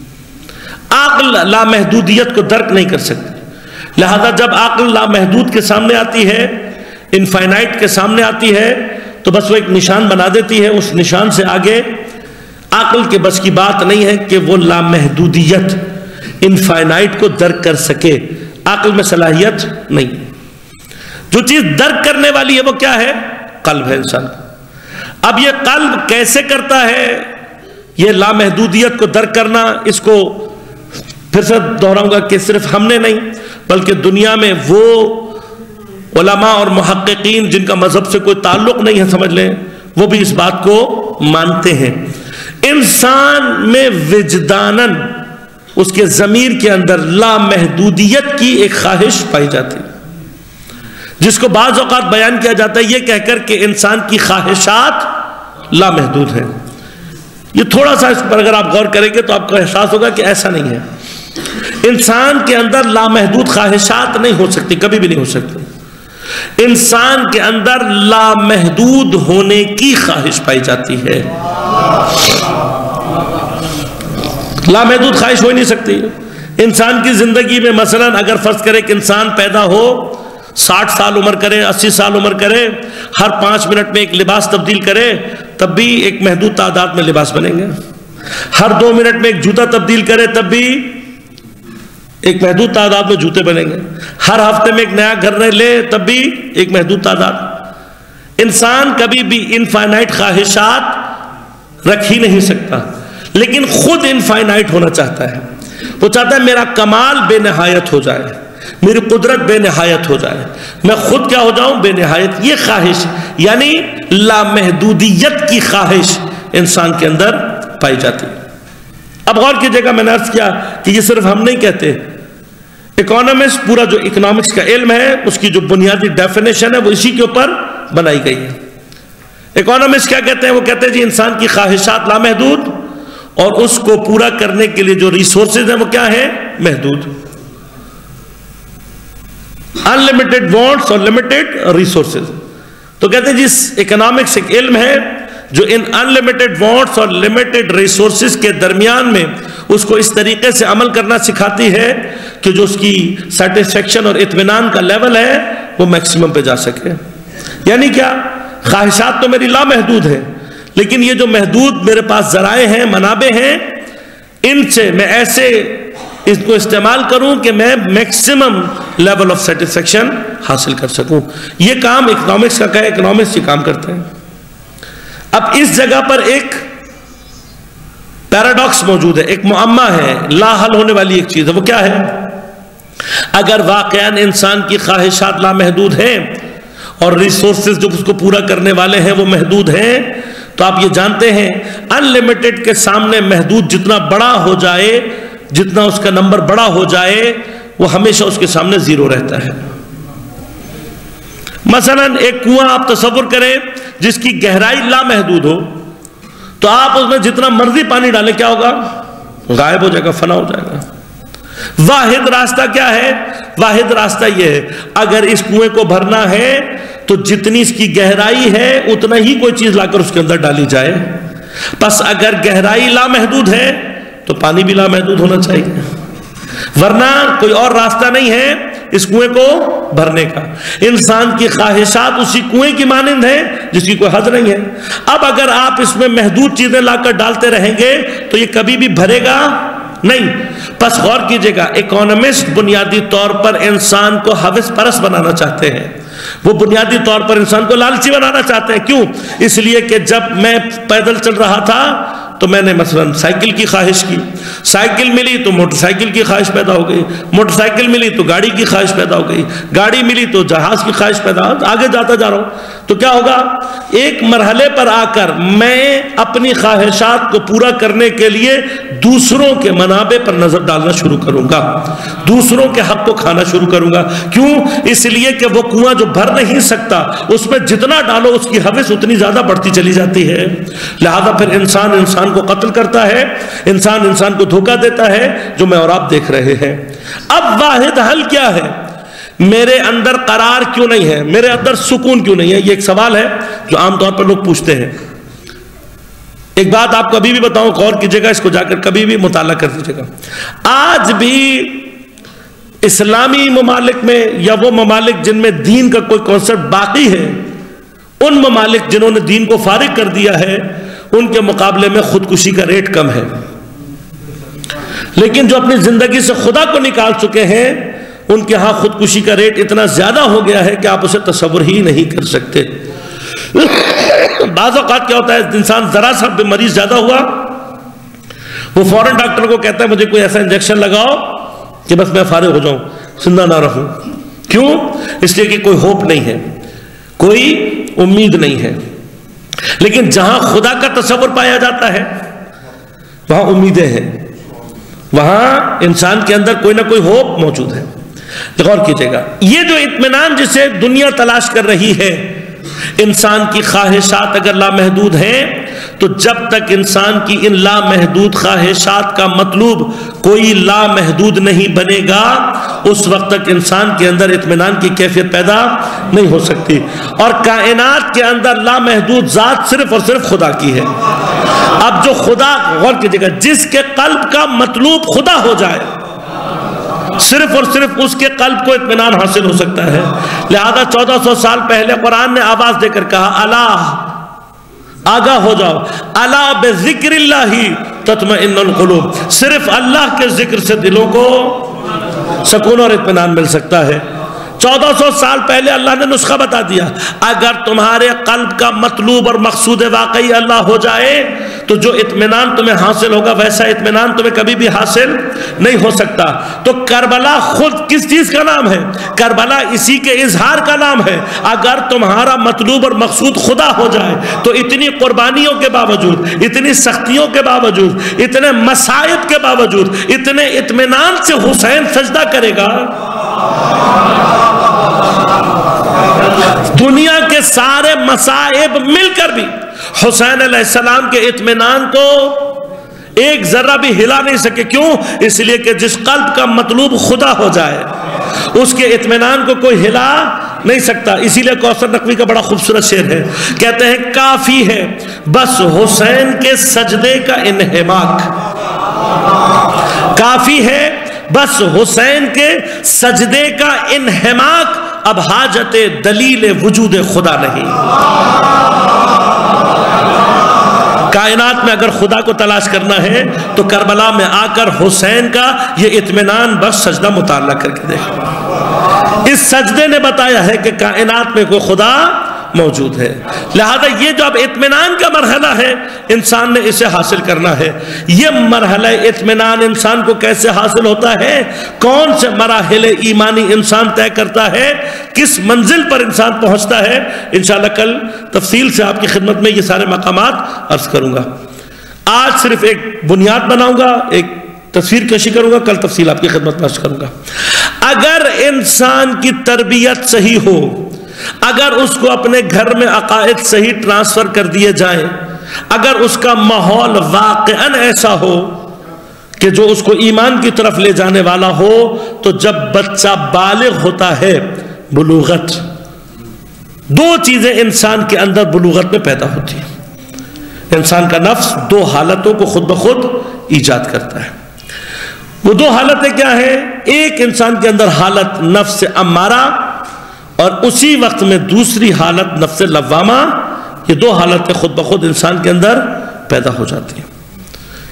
عقل لامحدودیت کو درک نہیں کر سکتی، لہذا جب عقل لامحدود کے سامنے آتی ہے، انفائنائٹ کے سامنے آتی ہے، تو بس وہ ایک نشان بنا دیتی ہے، اس نشان سے آگے عقل کے بس کی بات نہیں ہے کہ وہ لامحدودیت انفائنائٹ کو درک کر سکے۔ عقل میں صلاحیت نہیں۔ جو چیز درک کرنے والی ہے وہ کیا ہے؟ قلب ہے انسان کا۔ اب یہ قلب کیسے کرتا ہے یہ لامحدودیت کو درک کرنا؟ اس کو پھر سے دہراؤں گا کہ صرف ہم نے نہیں بلکہ دنیا میں وہ علماء اور محققین جن کا مذہب سے کوئی تعلق نہیں ہے، سمجھ لیں، وہ بھی اس بات کو مانتے ہیں۔ انسان میں وجداناً اس کے ضمیر کے اندر لامحدودیت کی ایک خواہش پائی جاتی ہے، جس کو بعض اوقات بیان کیا جاتا ہے یہ کہہ کر کہ انسان کی خواہشات لامحدود ہیں۔ یہ تھوڑا سا اس پر اگر آپ غور کریں گے تو آپ کو احساس ہوگا کہ ایسا نہیں ہے۔ انسان کے اندر لامحدود خواہشات نہیں ہو سکتی، کبھی بھی نہیں ہو سکتی۔ انسان کے اندر لامحدود ہونے کی خواہش پائی جاتی ہے۔ لامحدود خواہش ہو ہی نہیں سکتی۔ انسان کی زندگی میں مثلا اگر فرض کرے کہ انسان پیدا ہو، ساٹھ سال عمر کرے، اسی سال عمر کرے، ہر پانچ منٹ میں ایک لباس تبدیل کرے، تب بھی ایک محدود تعداد میں لباس بنیں گے۔ ہر دو منٹ میں ایک جوتا تبدیل کرے تب بھی ایک محدود تعداد میں جوتے بنیں گے۔ ہر ہفتے میں ایک نیا گھر لے تب بھی ایک محدود تعداد۔ انسان کبھی بھی انفائنائٹ خواہشات رکھ ہی نہیں سکتا، لیکن خود انفائنائٹ ہونا چاہتا ہے۔ وہ چاہتا ہے میرا کمال بے نہایت ہو جائے، میری قدرت بے نہایت ہو جائے، میں خود کیا ہو جاؤں؟ بے نہایت۔ یہ خواہش یعنی لامحدودیت کی خواہش انسان کے اندر پائی جاتی ہے۔ اب غور کیجئے گا، میں نے عرض کیا کہ یہ صرف ہم نہیں کہتے، اکانومسٹ پورا جو اکنامکس کا علم ہے اس کی جو بنیادی ڈیفینیشن ہے وہ اسی کے اوپر بنائی گئی ہے۔ اکانومسٹ کیا کہتے ہیں؟ وہ کہتے ہیں جی انسان کی خواہشات لامحدود اور اس کو پورا کرنے کے لیے جو ریسورسز ہیں وہ کیا ہیں؟ محدود۔ انلمیٹڈ وانٹس اور لمیٹڈ ریسورسز۔ تو کہتے ہیں جی اکنامکس ایک علم ہے جو ان انلمیٹڈ وانٹس اور لمیٹڈ ریسورسز کے درمیان میں اس کو اس طریقے سے عمل کرنا سکھاتی ہے کہ جو اس کی سیٹسفیکشن اور اطمینان کا لیول ہے وہ میکسیمم پہ جا سکے۔ یعنی کیا؟ خواہشات تو میری لامحدود ہیں، لیکن یہ جو محدود میرے پاس ذرائع ہیں، منابع ہیں، ان سے میں ایسے اس کو استعمال کروں کہ میں میکسیمم لیول آف سیٹسفیکشن حاصل کر سکوں۔ یہ کام اکنامکس کا کہے، اکنامکس یہ کام کرتے ہیں۔ اب اس جگہ پر ایک پیراڈاکس موجود ہے، ایک معمہ ہے، لا حل ہونے والی ایک چیز ہے۔ وہ کیا ہے؟ اگر واقعاً انسان کی خواہشات لامحدود ہیں اور ریسورسز جو اس کو پورا کرنے والے ہیں وہ محدود ہیں، تو آپ یہ جانتے ہیں انلمیٹڈ کے سامنے محدود جتنا بڑا ہو جائے، جتنا اس کا نمبر بڑا ہو جائے، وہ ہمیشہ اس کے سامنے زیرو رہتا ہے۔ مثلا ایک کنواں آپ تصور کریں جس کی گہرائی لامحدود ہو، تو آپ اس میں جتنا مرضی پانی ڈالیں کیا ہوگا؟ غائب ہو جائے گا، فنا ہو جائے گا۔ واحد راستہ کیا ہے؟ واحد راستہ یہ ہے اگر اس کنویں کو بھرنا ہے تو جتنی اس کی گہرائی ہے اتنا ہی کوئی چیز لا کر اس کے اندر ڈالی جائے۔ پس اگر گہرائی لامحدود ہے تو پانی بھی لامحدود ہونا چاہیے، ورنہ کوئی اور راستہ نہیں ہے اس کنویں کو بھرنے کا۔ انسان کی خواہشات اسی کنویں کی مانند ہیں جس کی کوئی حد نہیں ہے۔ اب اگر آپ اس میں محدود چیزیں لا کر ڈالتے رہیں گے تو یہ کبھی بھی بھرے گا نہیں. پس غور کیجئے گا، اکانومسٹ بنیادی طور پر انسان کو حوث پرست بنانا چاہتے ہیں. وہ بنیادی طور پر انسان کو لالچی بنانا چاہتے ہیں. کیوں؟ اس لیے کہ جب میں پیدل چل رہا تھا تو میں نے مثلا سائیکل کی خواہش کی، سائیکل ملی تو موٹر سائیکل کی خواہش پیدا ہو گئی، موٹر سائیکل ملی تو گاڑی کی خواہش پیدا ہو گئی، گاڑی ملی تو جہاز کی خواہش پیدا ہو، آگے جاتا جا رہا ہوں. تو کیا ہوگا؟ ایک مرحلے پر آ کر میں اپنی خواہشات کو پورا کرنے کے لیے دوسروں کے منابع پر نظر ڈالنا شروع کروں گا، دوسروں کے حق کو کھانا شروع کروں گا. کیوں؟ اس لیے کہ وہ کنواں جو بھر نہیں سکتا، اس میں جتنا ڈالو اس کی حوث اتنی زیادہ بڑھتی چلی جاتی ہے. لہذا پھر انسان انسان کو قتل کرتا ہے، انسان انسان کو دھوکہ دیتا ہے، جو میں اور آپ دیکھ رہے ہیں. اب واحد حل کیا ہے؟ میرے اندر قرار کیوں نہیں ہے، میرے اندر سکون کیوں نہیں ہے؟ یہ ایک سوال ہے جو عام طور پر لوگ پوچھتے ہیں. ایک بات آپ کو ابھی بھی بتاؤں، غور کیجئے گا، اس کو جا کر کبھی بھی مطالعہ کر دیجئے گا. آج بھی اسلامی ممالک میں یا وہ ممالک جن میں دین کا کوئی کانسیپٹ باقی ہے، ان ممالک جنہوں نے دین کو فارغ کر دیا ہے، ان کے مقابلے میں خودکشی کا ریٹ کم ہے. لیکن جو اپنی زندگی سے خدا کو نکال چکے ہیں، ان کے ہاں خودکشی کا ریٹ اتنا زیادہ ہو گیا ہے کہ آپ اسے تصور ہی نہیں کر سکتے. بعض اوقات کیا ہوتا ہے، انسان ذرا سا مریض زیادہ ہوا، وہ فوراً ڈاکٹر کو کہتا ہے مجھے کوئی ایسا انجیکشن لگاؤ کہ بس میں فارغ ہو جاؤں، زندہ نہ رہوں. کیوں؟ اس لیے کہ کوئی ہوپ نہیں ہے، کوئی امید نہیں ہے. لیکن جہاں خدا کا تصور پایا جاتا ہے وہاں امیدیں ہیں، وہاں انسان کے اندر کوئی نہ کوئی ہوپ موجود ہے. غور کیجئے گا، یہ جو اطمینان جسے دنیا تلاش کر رہی ہے، انسان کی خواہشات اگر لامحدود ہیں تو جب تک انسان کی ان لامحدود خواہشات کا مطلوب کوئی لامحدود نہیں بنے گا، اس وقت تک انسان کے اندر اطمینان کی کیفیت پیدا نہیں ہو سکتی. اور کائنات کے اندر لامحدود ذات صرف اور صرف خدا کی ہے. اب جو خدا، غور کیجئے گا، جس کے قلب کا مطلوب خدا ہو جائے، صرف اور صرف اس کے قلب کو اطمینان حاصل ہو سکتا ہے. لہذا چودہ سو سال پہلے قرآن نے آواز دے کر کہا، الا، آگاہ ہو جاؤ، الا بذکر اللہ تطمئن القلوب. صرف اللہ کے ذکر سے دلوں کو سکون اور اطمینان مل سکتا ہے. چودہ سو سال پہلے اللہ نے نسخہ بتا دیا، اگر تمہارے قلب کا مطلوب اور مقصود واقعی اللہ ہو جائے تو جو اطمینان تمہیں حاصل ہوگا ویسا اطمینان تمہیں کبھی بھی حاصل نہیں ہو سکتا. تو کربلا خود کس چیز کا نام ہے؟ کربلا اسی کے اظہار کا نام ہے. اگر تمہارا مطلوب اور مقصود خدا ہو جائے تو اتنی قربانیوں کے باوجود، اتنی سختیوں کے باوجود، اتنے مصائب کے باوجود، اتنے اطمینان سے حسین سجدہ کرے گا. دنیا کے سارے مصائب مل کر بھی حسین علیہ السلام کے اطمینان کو ایک ذرہ بھی ہلا نہیں سکے. کیوں؟ اس لیے کہ جس قلب کا مطلوب خدا ہو جائے اس کے اطمینان کو کوئی ہلا نہیں سکتا. اسی لیے کوثر نقوی کا بڑا خوبصورت شعر ہے، کہتے ہیں کافی ہے بس حسین کے سجدے کا انہماک، کافی ہے بس حسین کے سجدے کا انہماک، اب حاجت دلیل وجود خدا نہیں. کائنات میں اگر خدا کو تلاش کرنا ہے تو کربلا میں آ کر حسین کا یہ اطمینان بس سجدہ مطالعہ کر کے دیکھو. اس سجدے نے بتایا ہے کہ کائنات میں کوئی خدا موجود ہے. لہذا یہ جو اب اطمینان کا مرحلہ ہے، انسان نے اسے حاصل کرنا ہے. یہ مرحلہ اطمینان انسان کو کیسے حاصل ہوتا ہے؟ کون سے مراحل ایمانی انسان طے کرتا ہے؟ کس منزل پر انسان پہنچتا ہے؟ انشاءاللہ کل تفصیل سے آپ کی خدمت میں یہ سارے مقامات عرض کروں گا. آج صرف ایک بنیاد بناؤں گا، ایک تصویر کشی کروں گا، کل تفصیل آپ کی خدمت میں عرض کروں گا. اگر انسان کی تربیت صحیح ہو، اگر اس کو اپنے گھر میں عقائد صحیح ٹرانسفر کر دیے جائیں، اگر اس کا ماحول واقعاً ایسا ہو کہ جو اس کو ایمان کی طرف لے جانے والا ہو، تو جب بچہ بالغ ہوتا ہے، بلوغت، دو چیزیں انسان کے اندر بلوغت میں پیدا ہوتی ہیں. انسان کا نفس دو حالتوں کو خود بخود ایجاد کرتا ہے. وہ دو حالتیں کیا ہیں؟ ایک انسان کے اندر حالت نفس امارہ، اور اسی وقت میں دوسری حالت نفس لوامہ. یہ دو حالتیں خود بخود انسان کے اندر پیدا ہو جاتی ہیں.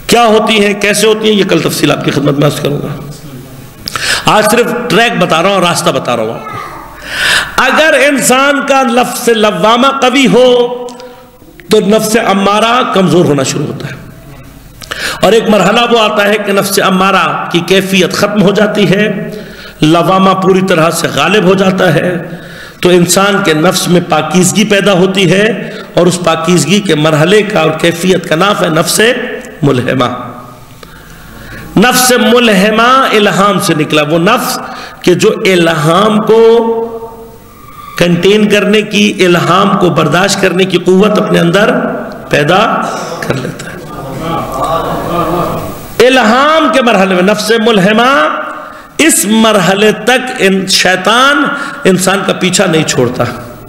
کیا ہوتی ہیں، کیسے ہوتی ہیں، یہ کل تفصیل آپ کی خدمت میں عرض کروں گا. آج صرف ٹریک بتا رہا ہوں، راستہ بتا رہا ہوں. اگر انسان کا نفس لوامہ قوی ہو تو نفس امارہ کمزور ہونا شروع ہوتا ہے، اور ایک مرحلہ وہ آتا ہے کہ نفس امارہ کی کیفیت ختم ہو جاتی ہے، لوامہ پوری طرح سے غالب ہو جاتا ہے، تو انسان کے نفس میں پاکیزگی پیدا ہوتی ہے، اور اس پاکیزگی کے مرحلے کا اور کیفیت کا نام ہے نفس ملہمہ. نفس ملہمہ الہام سے نکلا، وہ نفس کہ جو الہام کو کنٹین کرنے کی، الہام کو برداشت کرنے کی قوت اپنے اندر پیدا کر لیتا ہے. الہام کے مرحلے میں نفس ملہمہ، اس مرحلے تک شیطان انسان کا پیچھا نہیں چھوڑتا،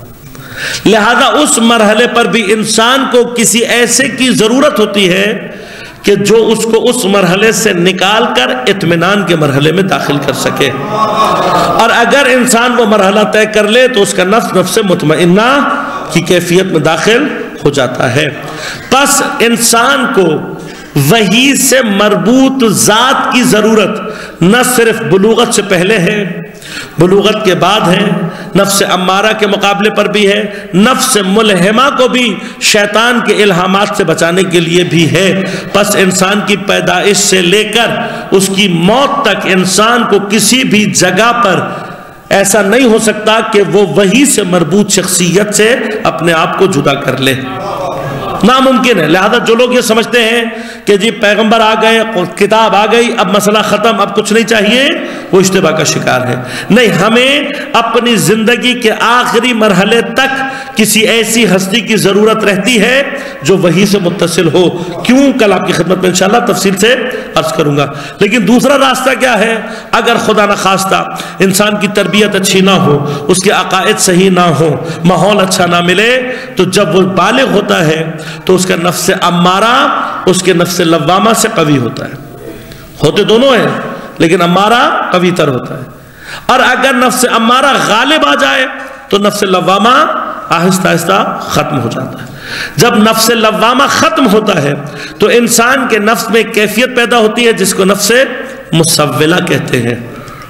لہذا اس مرحلے پر بھی انسان کو کسی ایسے کی ضرورت ہوتی ہے کہ جو اس کو اس مرحلے سے نکال کر اطمینان کے مرحلے میں داخل کر سکے. اور اگر انسان وہ مرحلہ طے کر لے تو اس کا نفس نفس مطمئنہ کی کیفیت میں داخل ہو جاتا ہے. پس انسان کو وحی سے مربوط ذات کی ضرورت نہ صرف بلوغت سے پہلے ہے، بلوغت کے بعد ہے، نفس امارہ کے مقابلے پر بھی ہے، نفس ملہمہ کو بھی شیطان کے الہامات سے بچانے کے لیے بھی ہے. پس انسان کی پیدائش سے لے کر اس کی موت تک انسان کو کسی بھی جگہ پر ایسا نہیں ہو سکتا کہ وہ وحی سے مربوط شخصیت سے اپنے آپ کو جدا کر لے، ناممکن ہے. لہذا جو لوگ یہ سمجھتے ہیں کہ جی پیغمبر آ گئے، کتاب آ گئی، اب مسئلہ ختم، اب کچھ نہیں چاہیے، وہ اشتباہ کا شکار ہے. نہیں، ہمیں اپنی زندگی کے آخری مرحلے تک کسی ایسی ہستی کی ضرورت رہتی ہے جو وحی سے متصل ہو. کیوں؟ کل آپ کی خدمت میں انشاءاللہ تفصیل سے عرض کروں گا. لیکن دوسرا راستہ کیا ہے؟ اگر خدا نخواستہ انسان کی تربیت اچھی نہ ہو، اس کے عقائد صحیح نہ ہو، ماحول اچھا نہ ملے، تو جب وہ بالغ ہوتا ہے تو اس کا نفس امارہ اس کے نفس لوامہ سے قوی ہوتا ہے. ہوتے دونوں ہیں لیکن امارہ قوی تر ہوتا ہے. اور اگر نفس امارہ غالب آ جائے تو نفس لوامہ آہستہ آہستہ ختم ہو جاتا ہے. جب نفس لوامہ ختم ہوتا ہے تو انسان کے نفس میں کیفیت پیدا ہوتی ہے جس کو نفس مسولہ کہتے ہیں.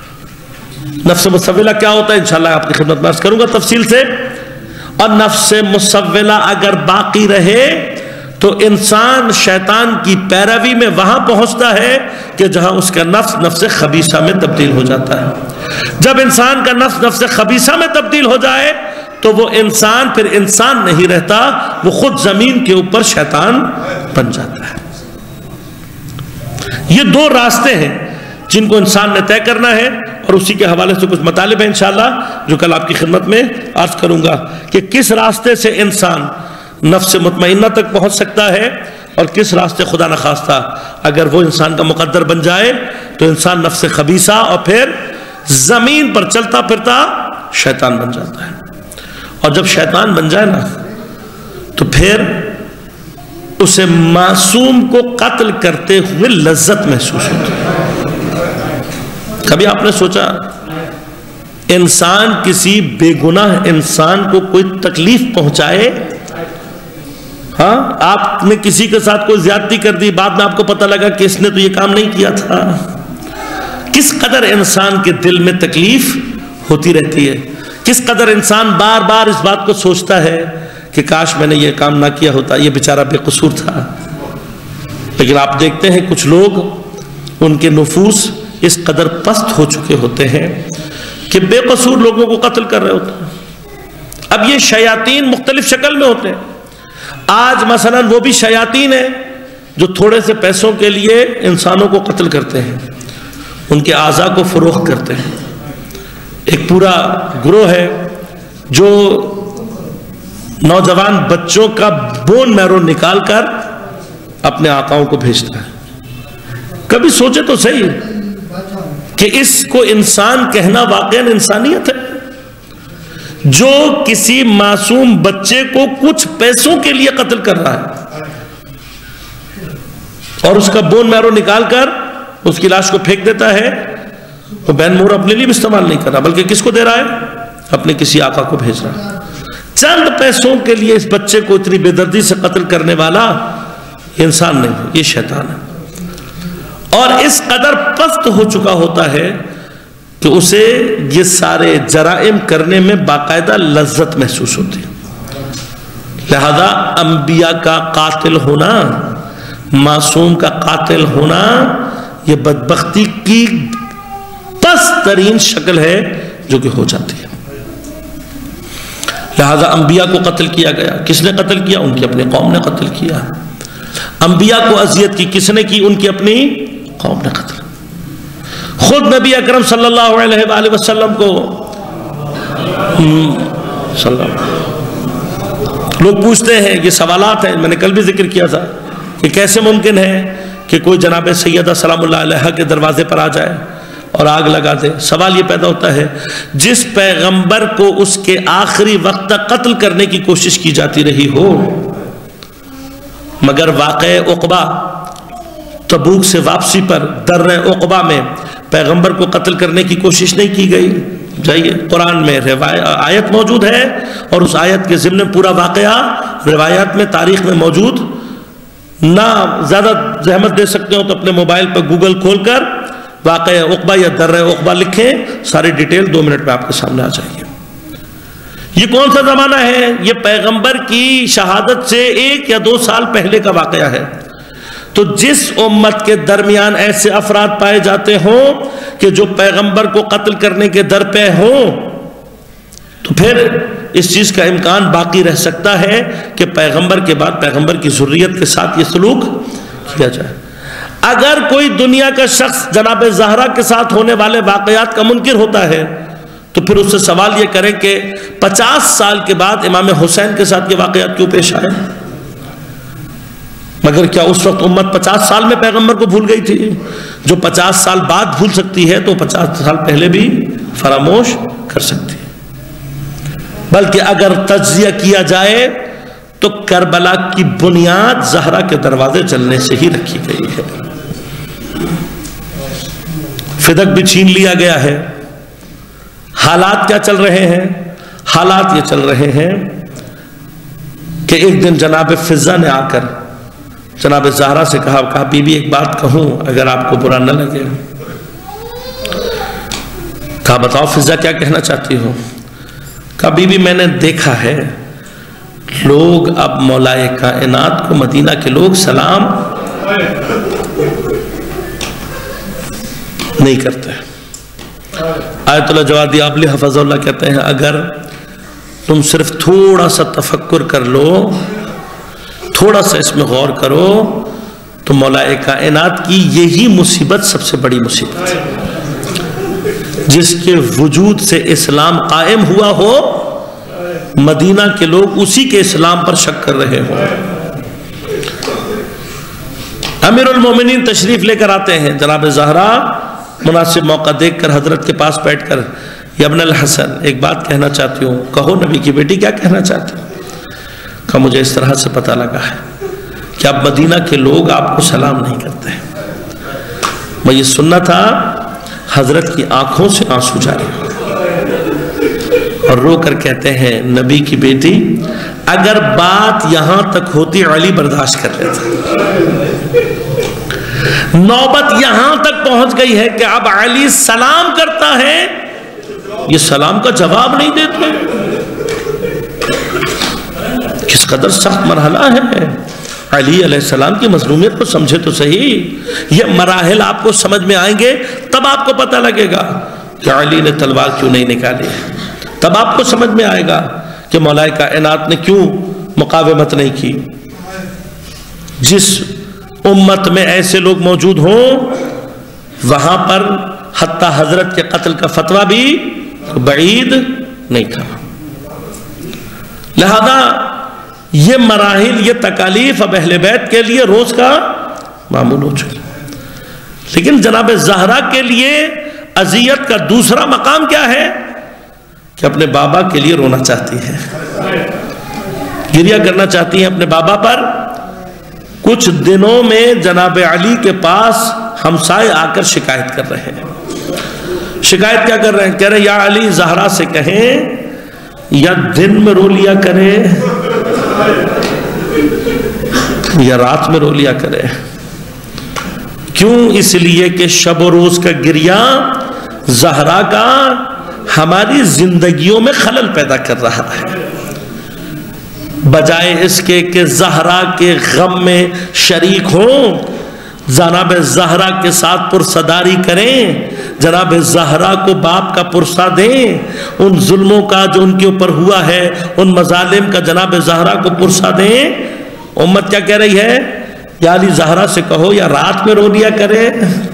نفس مسولہ کیا ہوتا ہے انشاءاللہ آپ کی خدمت میں عرض کروں گا تفصیل سے. اور نفس مسولہ اگر باقی رہے تو انسان شیطان کی پیروی میں وہاں پہنچتا ہے کہ جہاں اس کا نفس نفس خبیثہ میں تبدیل ہو جاتا ہے. جب انسان کا نفس نفس خبیثہ میں تبدیل ہو جائے تو وہ انسان پھر انسان نہیں رہتا، وہ خود زمین کے اوپر شیطان بن جاتا ہے. یہ دو راستے ہیں جن کو انسان نے طے کرنا ہے، اور اسی کے حوالے سے کچھ مطالب ہیں انشاءاللہ جو کل آپ کی خدمت میں عرض کروں گا کہ کس راستے سے انسان نفس مطمئنہ تک پہنچ سکتا ہے، اور کس راستے خدا نخواستہ اگر وہ انسان کا مقدر بن جائے تو انسان نفس خبیثہ اور پھر زمین پر چلتا پھرتا شیطان بن جاتا ہے. اور جب شیطان بن جائے نا تو پھر اسے معصوم کو قتل کرتے ہوئے لذت محسوس ہوتی ہے. کبھی آپ نے سوچا انسان کسی بے گناہ انسان کو کوئی تکلیف پہنچائے؟ ہاں، آپ نے کسی کے ساتھ کوئی زیادتی کر دی، بعد میں آپ کو پتہ لگا کہ اس نے تو یہ کام نہیں کیا تھا. کس قدر انسان کے دل میں تکلیف ہوتی رہتی ہے، کس قدر انسان بار بار اس بات کو سوچتا ہے کہ کاش میں نے یہ کام نہ کیا ہوتا، یہ بیچارہ بے قصور تھا. لیکن آپ دیکھتے ہیں کچھ لوگ، ان کے نفوس اس قدر پست ہو چکے ہوتے ہیں کہ بے قصور لوگوں کو قتل کر رہے ہوتے ہیں. اب یہ شیاطین مختلف شکل میں ہوتے ہیں. آج مثلا وہ بھی شیاطین ہیں جو تھوڑے سے پیسوں کے لیے انسانوں کو قتل کرتے ہیں، ان کے اعضاء کو فروخت کرتے ہیں. ایک پورا گروہ ہے جو نوجوان بچوں کا بون میرو نکال کر اپنے آقاؤں کو بھیجتا ہے. کبھی سوچے تو صحیح کہ اس کو انسان کہنا واقعاً انسانیت ہے؟ جو کسی معصوم بچے کو کچھ پیسوں کے لیے قتل کر رہا ہے اور اس کا بون میرو نکال کر اس کی لاش کو پھینک دیتا ہے، وہ بین مور اپنے لیے بھی استعمال نہیں کر رہا بلکہ کس کو دے رہا ہے؟ اپنے کسی آقا کو بھیج رہا ہے. چند پیسوں کے لیے اس بچے کو اتنی بے دردی سے قتل کرنے والا انسان نہیں، یہ شیطان ہے. اور اس قدر پست ہو چکا ہوتا ہے کہ اسے یہ سارے جرائم کرنے میں باقاعدہ لذت محسوس ہوتی ہے۔ لہذا انبیاء کا قاتل ہونا، معصوم کا قاتل ہونا، یہ بدبختی کی پست ترین شکل ہے جو کہ ہو جاتی ہے۔ لہذا انبیاء کو قتل کیا گیا۔ کس نے قتل کیا؟ ان کی اپنی قوم نے قتل کیا۔ انبیاء کو اذیت کی کس نے کی؟ ان کی اپنی قوم نے قتل۔ خود نبی اکرم صلی اللہ علیہ وآلہ وسلم کو لوگ پوچھتے ہیں، یہ سوالات ہیں، میں نے کل بھی ذکر کیا تھا کہ کیسے ممکن ہے کہ کوئی جناب سیدہ سلام اللہ علیہ کے دروازے پر آ جائے اور آگ لگا دے۔ سوال یہ پیدا ہوتا ہے، جس پیغمبر کو اس کے آخری وقت تک قتل کرنے کی کوشش کی جاتی رہی ہو، مگر واقع عقبہ تبوک سے واپسی پر در عقبہ میں پیغمبر کو قتل کرنے کی کوشش نہیں کی گئی۔ جائیے قرآن میں روایت آیت موجود ہے، اور اس آیت کے ضمن پورا واقعہ روایات میں تاریخ میں موجود۔ نہ زیادہ زحمت دے سکتے ہو تو اپنے موبائل پر گوگل کھول کر واقع عقبہ یا در عقبہ لکھیں، ساری ڈیٹیل دو منٹ میں آپ کے سامنے آ جائے گی۔ یہ کون سا زمانہ ہے؟ یہ پیغمبر کی شہادت سے ایک یا دو سال پہلے کا واقعہ ہے۔ تو جس امت کے درمیان ایسے افراد پائے جاتے ہوں کہ جو پیغمبر کو قتل کرنے کے در پہ ہوں، تو پھر اس چیز کا امکان باقی رہ سکتا ہے کہ پیغمبر کے بعد پیغمبر کی ذریت کے ساتھ یہ سلوک کیا جائے۔ اگر کوئی دنیا کا شخص جناب زہرا کے ساتھ ہونے والے واقعات کا منکر ہوتا ہے تو پھر اس سے سوال یہ کریں کہ پچاس سال کے بعد امام حسین کے ساتھ یہ واقعات کیوں پیش آئے؟ مگر کیا اس وقت امت پچاس سال میں پیغمبر کو بھول گئی تھی؟ جو پچاس سال بعد بھول سکتی ہے تو پچاس سال پہلے بھی فراموش کر سکتی ہے۔ بلکہ اگر تجزیہ کیا جائے تو کربلا کی بنیاد زہرا کے دروازے چلنے سے ہی رکھی گئی ہے۔ فدق بھی چھین لیا گیا ہے۔ حالات کیا چل رہے ہیں؟ حالات یہ چل رہے ہیں کہ ایک دن جناب فضہ نے آ کر جناب زہرا سے کہا کہا بی بی ایک بات کہوں اگر آپ کو برا نہ لگے۔ کہا بتاؤ فضہ کیا کہنا چاہتی ہو؟ کہا بی بی میں نے دیکھا ہے لوگ اب مولائے کائنات کو، مدینہ کے لوگ سلام نہیں کرتے۔ آیت اللہ جوادی آبلی حفظ اللہ کہتے ہیں اگر تم صرف تھوڑا سا تفکر کر لو، تھوڑا سا اس میں غور کرو، تو مولائے کائنات کی یہی مصیبت سب سے بڑی مصیبت ہے، جس کے وجود سے اسلام قائم ہوا ہو، مدینہ کے لوگ اسی کے اسلام پر شک کر رہے ہوں۔ امیر المومنین تشریف لے کر آتے ہیں، جناب زہرا مناسب موقع دیکھ کر حضرت کے پاس بیٹھ کر یا ابن الحسن ایک بات کہنا چاہتی ہوں، کہو نبی کی بیٹی کیا کہنا چاہتی ہوں؟ کہ مجھے اس طرح سے پتہ لگا ہے کہ اب مدینہ کے لوگ آپ کو سلام نہیں کرتے ہیں۔ میں یہ سننا تھا، حضرت کی آنکھوں سے آنسو جاری اور رو کر کہتے ہیں نبی کی بیٹی اگر بات یہاں تک ہوتی علی برداشت کر لیتا، نوبت یہاں تک پہنچ گئی ہے کہ اب علی سلام کرتا ہے، یہ سلام کا جواب نہیں دیتے۔ کس قدر سخت مرحلہ ہے۔ علی علیہ السلام کی مظلومیت کو سمجھے تو صحیح، یہ مراحل آپ کو سمجھ میں آئیں گے تب آپ کو پتہ لگے گا کہ علی نے تلوار کیوں نہیں نکالی، تب آپ کو سمجھ میں آئے گا کہ مولائے کائنات نے کیوں مقاومت نہیں کی۔ جس امت میں ایسے لوگ موجود ہوں وہاں پر حتیٰ حضرت کے قتل کا فتویٰ بھی بعید نہیں تھا۔ لہذا یہ مراحل، یہ تکالیف اب اہل بیت کے لیے روز کا معمول ہو چکی، لیکن جناب زہرا کے لیے اذیت کا دوسرا مقام کیا ہے کہ اپنے بابا کے لیے رونا چاہتی ہے، گریہ کرنا چاہتی ہیں اپنے بابا پر۔ کچھ دنوں میں جناب علی کے پاس ہمسائے آ کر شکایت کر رہے ہیں۔ شکایت کیا کر رہے ہیں؟ کہہ رہے ہیں یا علی زہرا سے کہیں یا دن میں رو لیا کرے یا رات میں رو لیا کرے، کیوں؟ اس لیے کہ شب و روز کا گریہ زہرا کا ہماری زندگیوں میں خلل پیدا کر رہا ہے، بجائے اس کے کہ زہرا کے غم میں شریک ہوں، جناب زہرا کے ساتھ پرصداری کریں، جناب زہرا کو باپ کا پرسہ دیں، ان ظلموں کا جو ان کے اوپر ہوا ہے، ان مظالم کا جناب زہرا کو پرسہ دیں۔ امت کیا کہہ رہی ہے؟ یا علی زہرا سے کہو یا رات میں رو لیا کرے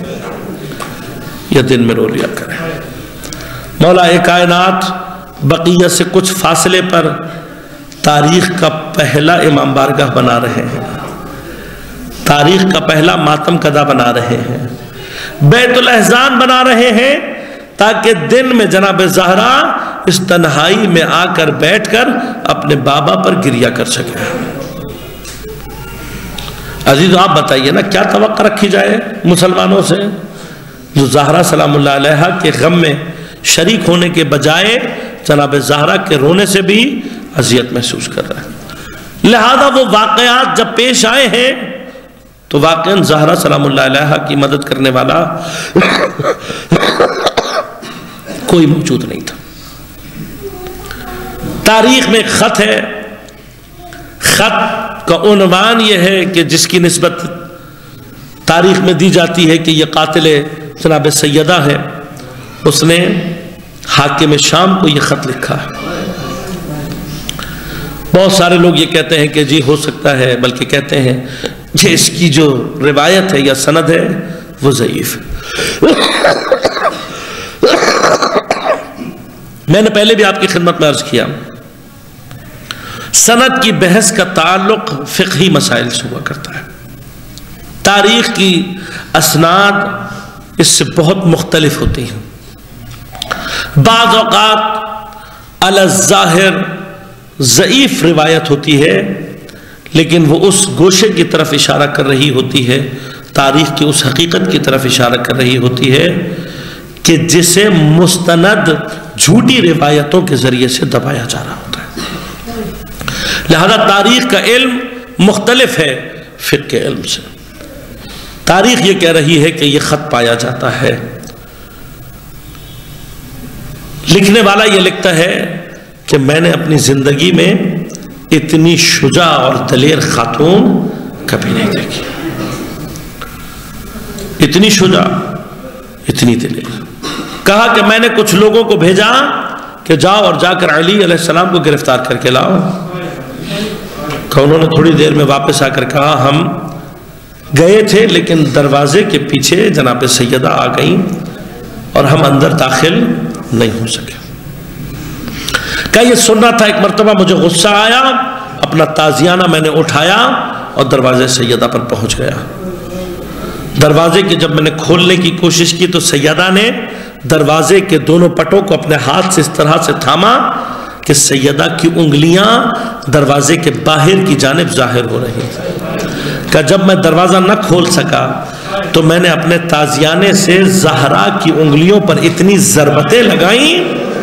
یا دن میں رو لیا کرے۔ مولا کائنات بقیہ سے کچھ فاصلے پر تاریخ کا پہلا امام بارگاہ بنا رہے ہیں، تاریخ کا پہلا ماتم کدہ بنا رہے ہیں، بیت الاحزان بنا رہے ہیں، تاکہ دن میں جناب زہرا اس تنہائی میں آ کر بیٹھ کر اپنے بابا پر گریہ کر سکے۔ عزیز آپ بتائیے نا، کیا توقع رکھی جائے مسلمانوں سے جو زہرا سلام اللہ علیہا کے غم میں شریک ہونے کے بجائے جناب زہرا کے رونے سے بھی اذیت محسوس کر رہا ہے۔ لہذا وہ واقعات جب پیش آئے ہیں تو واقعاً زہرا سلام اللہ علیہا کی مدد کرنے والا کوئی موجود نہیں تھا۔ تاریخ میں ایک خط ہے، خط کا عنوان یہ ہے کہ جس کی نسبت تاریخ میں دی جاتی ہے کہ یہ قاتل جناب سیدہ ہے، اس نے حاکم شام کو یہ خط لکھا ہے۔ بہت سارے لوگ یہ کہتے ہیں کہ جی ہو سکتا ہے، بلکہ کہتے ہیں کہ اس کی جو روایت ہے یا سند ہے وہ ضعیف ہے۔ میں نے پہلے بھی آپ کی خدمت میں عرض کیا، سند کی بحث کا تعلق فقہی مسائل سے ہوا کرتا ہے، تاریخ کی اسناد اس سے بہت مختلف ہوتی ہیں۔ بعض اوقات علی الظاہر ضعیف روایت ہوتی ہے، لیکن وہ اس گوشے کی طرف اشارہ کر رہی ہوتی ہے، تاریخ کی اس حقیقت کی طرف اشارہ کر رہی ہوتی ہے کہ جسے مستند جھوٹی روایتوں کے ذریعے سے دبایا جا رہا ہوتا ہے۔ لہذا تاریخ کا علم مختلف ہے فقہ کے علم سے۔ تاریخ یہ کہہ رہی ہے کہ یہ خط پایا جاتا ہے، لکھنے والا یہ لکھتا ہے کہ میں نے اپنی زندگی میں اتنی شجاع اور دلیر خاتون کبھی نہیں دیکھی، اتنی شجاع، اتنی دلیر۔ کہا کہ میں نے کچھ لوگوں کو بھیجا کہ جاؤ اور جا کر علی علیہ السلام کو گرفتار کر کے لاؤ، کہ انہوں نے تھوڑی دیر میں واپس آ کر کہا ہم گئے تھے لیکن دروازے کے پیچھے جناب سیدہ آ گئیں اور ہم اندر داخل نہیں ہو سکے۔ کہا یہ سننا تھا، ایک مرتبہ مجھے غصہ آیا، اپنا تازیانہ میں نے اٹھایا اور دروازے سیدہ پر پہنچ گیا۔ دروازے کی جب میں نے کھولنے کی کوشش کی تو سیدہ نے دروازے کے دونوں پٹوں کو اپنے ہاتھ سے اس طرح سے تھاما کہ سیدہ کی انگلیاں دروازے کے باہر کی جانب ظاہر ہو رہی تھیں۔ کہ جب میں دروازہ نہ کھول سکا تو میں نے اپنے تازیانے سے زہرا کی انگلیوں پر اتنی ضربتیں لگائیں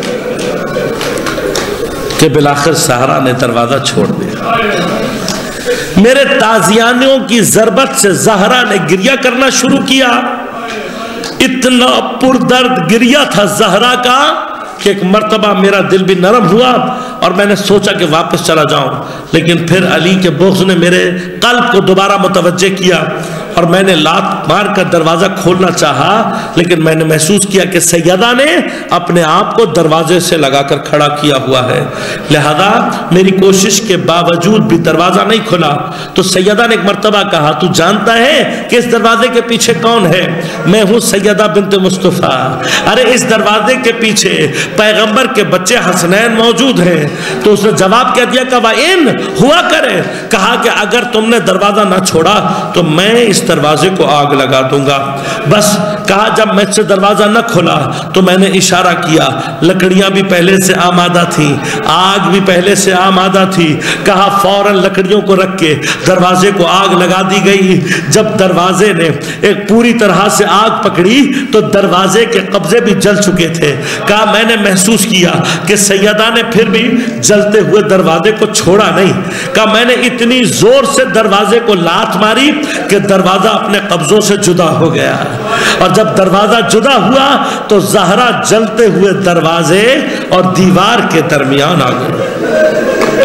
کہ بالآخر زہرا نے دروازہ چھوڑ دیا۔ میرے تازیانوں کی ضربت سے زہرا نے گریہ کرنا شروع کیا، اتنا پردرد گریہ تھا زہرا کا کہ ایک مرتبہ میرا دل بھی نرم ہوا اور میں نے سوچا کہ واپس چلا جاؤں، لیکن پھر علی کے بغض نے میرے قلب کو دوبارہ متوجہ کیا اور میں نے لات مار کر دروازہ کھولنا چاہا، لیکن میں نے محسوس کیا کہ سیدہ نے اپنے آپ کو دروازے سے لگا کر کھڑا کیا ہوا ہے، لہذا میری کوشش کے باوجود بھی دروازہ نہیں کھلا۔ تو سیدہ نے ایک مرتبہ کہا تو جانتا ہے کہ اس دروازے کے پیچھے کون ہے؟ میں ہوں سیدہ بنت مصطفیٰ۔ ارے اس دروازے کے پیچھے پیغمبر کے بچے حسنین موجود ہیں۔ تو اس نے جواب کیا دیا کہ وَإِن ہوا کرے، کہا کہ اگر تم نے دروازہ نہ چھوڑا تو میں اس دروازے کو آگ لگا دوں گا۔ بس کہا جب میں سے دروازہ نہ کھلا تو میں نے اشارہ کیا، لکڑیاں بھی پہلے سے آمادہ تھیں، آگ بھی پہلے سے آمادہ تھی، کہا فوراً لکڑیوں کو رکھ کے دروازے کو آگ لگا دی گئی۔ جب دروازے نے ایک پوری طرح سے آگ پکڑی تو دروازے کے قبضے بھی جل چکے تھے۔ کہا میں نے محسوس کیا کہ سیدہ نے پھر بھی جلتے ہوئے دروازے کو چھوڑا نہیں، کہا میں نے اتنی زور سے دروازے کو لات ماری کہ دروازہ اپنے قبضوں سے جدا ہو گیا، اور جب دروازہ جدا ہوا تو زہرا جلتے ہوئے دروازے اور دیوار کے درمیان آ گئی۔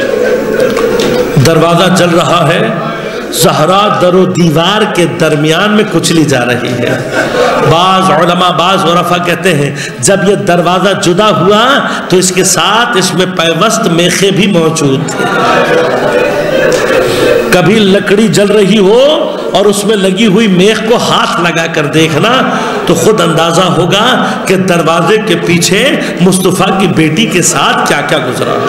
دروازہ جل رہا ہے، زہرا در و دیوار کے درمیان میں کچلی جا رہی ہے۔ بعض علماء بعض عرفا کہتے ہیں جب یہ دروازہ جدا ہوا تو اس کے ساتھ اس میں پیوست میخیں بھی موجود تھے۔ کبھی لکڑی جل رہی ہو اور اس میں لگی ہوئی میخ کو ہاتھ لگا کر دیکھنا تو خود اندازہ ہوگا کہ دروازے کے پیچھے مصطفیٰ کی بیٹی کے ساتھ کیا کیا گزرا۔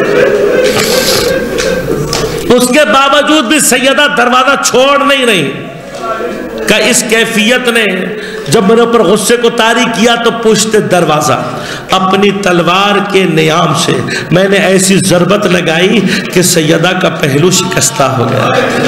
اس کے باوجود بھی سیدہ دروازہ چھوڑ نہیں رہی کہ اس کیفیت نے جب میرے اوپر غصے کو طاری کیا تو پشت دروازہ اپنی تلوار کے نیام سے میں نے ایسی ضربت لگائی کہ سیدہ کا پہلو شکستہ ہو گیا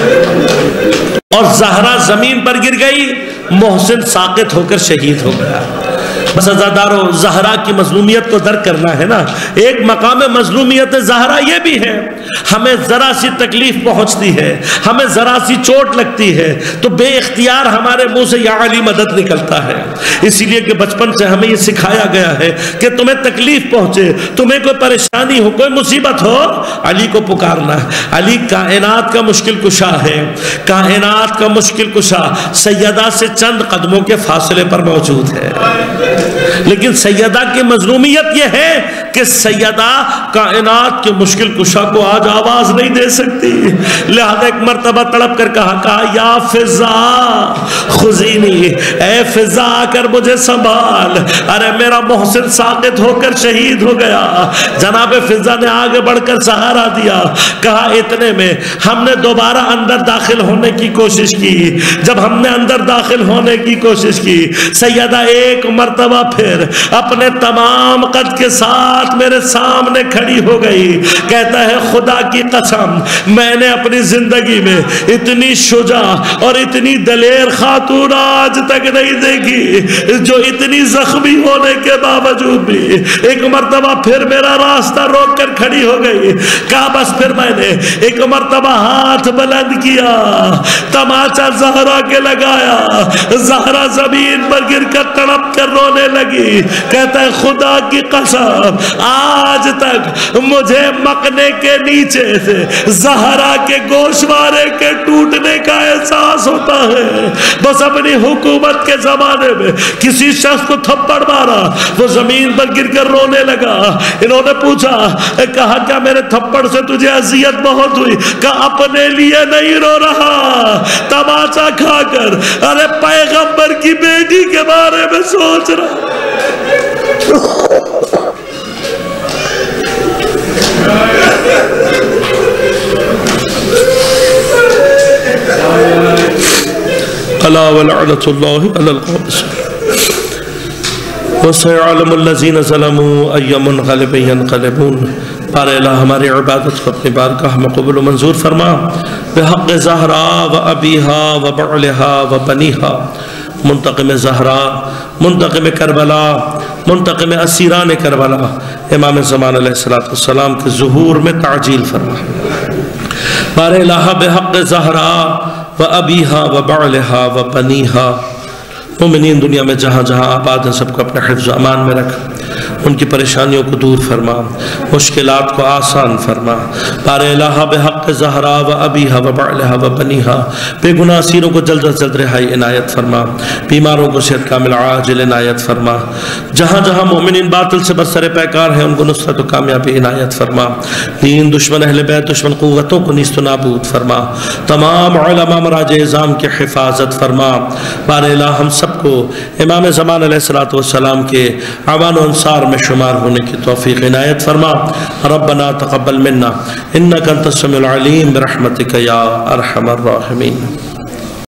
اور زہرا زمین پر گر گئی، محسن ساقط ہو کر شہید ہو گیا۔ بس عزادارو، زہرا کی مظلومیت کو درک کرنا ہے نا۔ ایک مقام مظلومیت زہرا یہ بھی ہے، ہمیں ذرا سی تکلیف پہنچتی ہے، ہمیں ذرا سی چوٹ لگتی ہے تو بے اختیار ہمارے منہ سے یا علی مدد نکلتا ہے۔ اسی لیے کہ بچپن سے ہمیں یہ سکھایا گیا ہے کہ تمہیں تکلیف پہنچے، تمہیں کوئی پریشانی ہو، کوئی مصیبت ہو، علی کو پکارنا۔ علی کائنات کا مشکل کشا ہے، کائنات کا مشکل کشا سیدہ سے چند قدموں کے فاصلے پر موجود ہے۔ لیکن سیدہ کی مظلومیت یہ ہے کہ سیدہ کائنات کے مشکل کشا کو آج آواز نہیں دے سکتی، لہذا ایک مرتبہ تڑپ کر کہا کہا یا فضا خذینی، اے فضا آ کر مجھے سنبھال، ارے میرا محسن ساقط ہو کر شہید ہو گیا۔ جناب فضا نے آگے بڑھ کر سہارا دیا، کہا اتنے میں ہم نے دوبارہ اندر داخل ہونے کی کوشش کی۔ جب ہم نے اندر داخل ہونے کی کوشش کی، سیدہ ایک مرتبہ پھر اپنے تمام قد کے ساتھ میرے سامنے کھڑی ہو گئی، کہتا ہے خدا کی قسم میں نے اپنی زندگی میں اتنی شجاع اور اتنی دلیر خاتون آج تک نہیں دیکھی جو اتنی زخمی ہونے کے باوجود بھی ایک مرتبہ پھر میرا راستہ روک کر کھڑی ہو گئی۔ کہا بس پھر میں نے ایک مرتبہ ہاتھ بلند کیا، تماچا زہرا کے لگایا، زہرا زمین پر گر کر تڑپ کر رونے لگی، کہتا ہے خدا کی قسم آج تک مجھے مقنے کے نیچے سے زہرا کے گوشوارے کے ٹوٹنے کا احساس ہوتا ہے۔ بس اپنی حکومت کے زمانے میں کسی شخص کو تھپڑ مارا، وہ زمین پر گر کر رونے لگا۔ انہوں نے پوچھا، کہا کیا میرے تھپڑ سے تجھے اذیت بہت ہوئی؟ کہا اپنے لیے نہیں رو رہا، تماچا کھا کر ارے پیغمبر کی بیٹی کے بارے میں سوچ رہا۔ الا ولعنۃ اللہ علی القوم وسيعلم الذين ظلموا اي منقلب ينقلبون۔ بار الہ ہماری عبادت کو اپنی بارگاہ میں قبول و منظور فرما، بحق زہرا و ابیہا و بعلہا و بنیہا، منتقم زہرا، منتقم کربلا، منتقم اسیران کربلا، امام زمان علیہ السلام کے ظہور میں تعجیل فرما۔ بار الہ بحق زہرا و ابیہا و بعلہا و بنیہا، مومنین دنیا میں جہاں جہاں آباد ہیں سب کو اپنے حفظ و امان میں رکھ، ان کی پریشانیوں کو دور فرما، مشکلات کو آسان فرما۔ بار الہ بحق زہرا و ابیہا و بعلہا و بنیہا، بے گناہ اسیروں کو جلد از جلد رہائی عنایت فرما، بیماروں کو صحت کامل عاجل عنایت فرما، جہاں جہاں مومنین باطل سے برسر پیکار ہیں ان کو نصرت و کامیابی عنایت فرما، دین دشمن اہل بیت دشمن قوتوں کو نیست و نابود فرما، تمام علماء مراجع اعظام کی حفاظت فرما۔ بار الہ ہم سب کو امام زمان علیہ السلام کے عوان و انصار میں شمار ہونے کی توفیق عنایت فرما۔ ربنا تقبل منا انک انت السمیع العلیم برحمتک یا ارحم الراحمین۔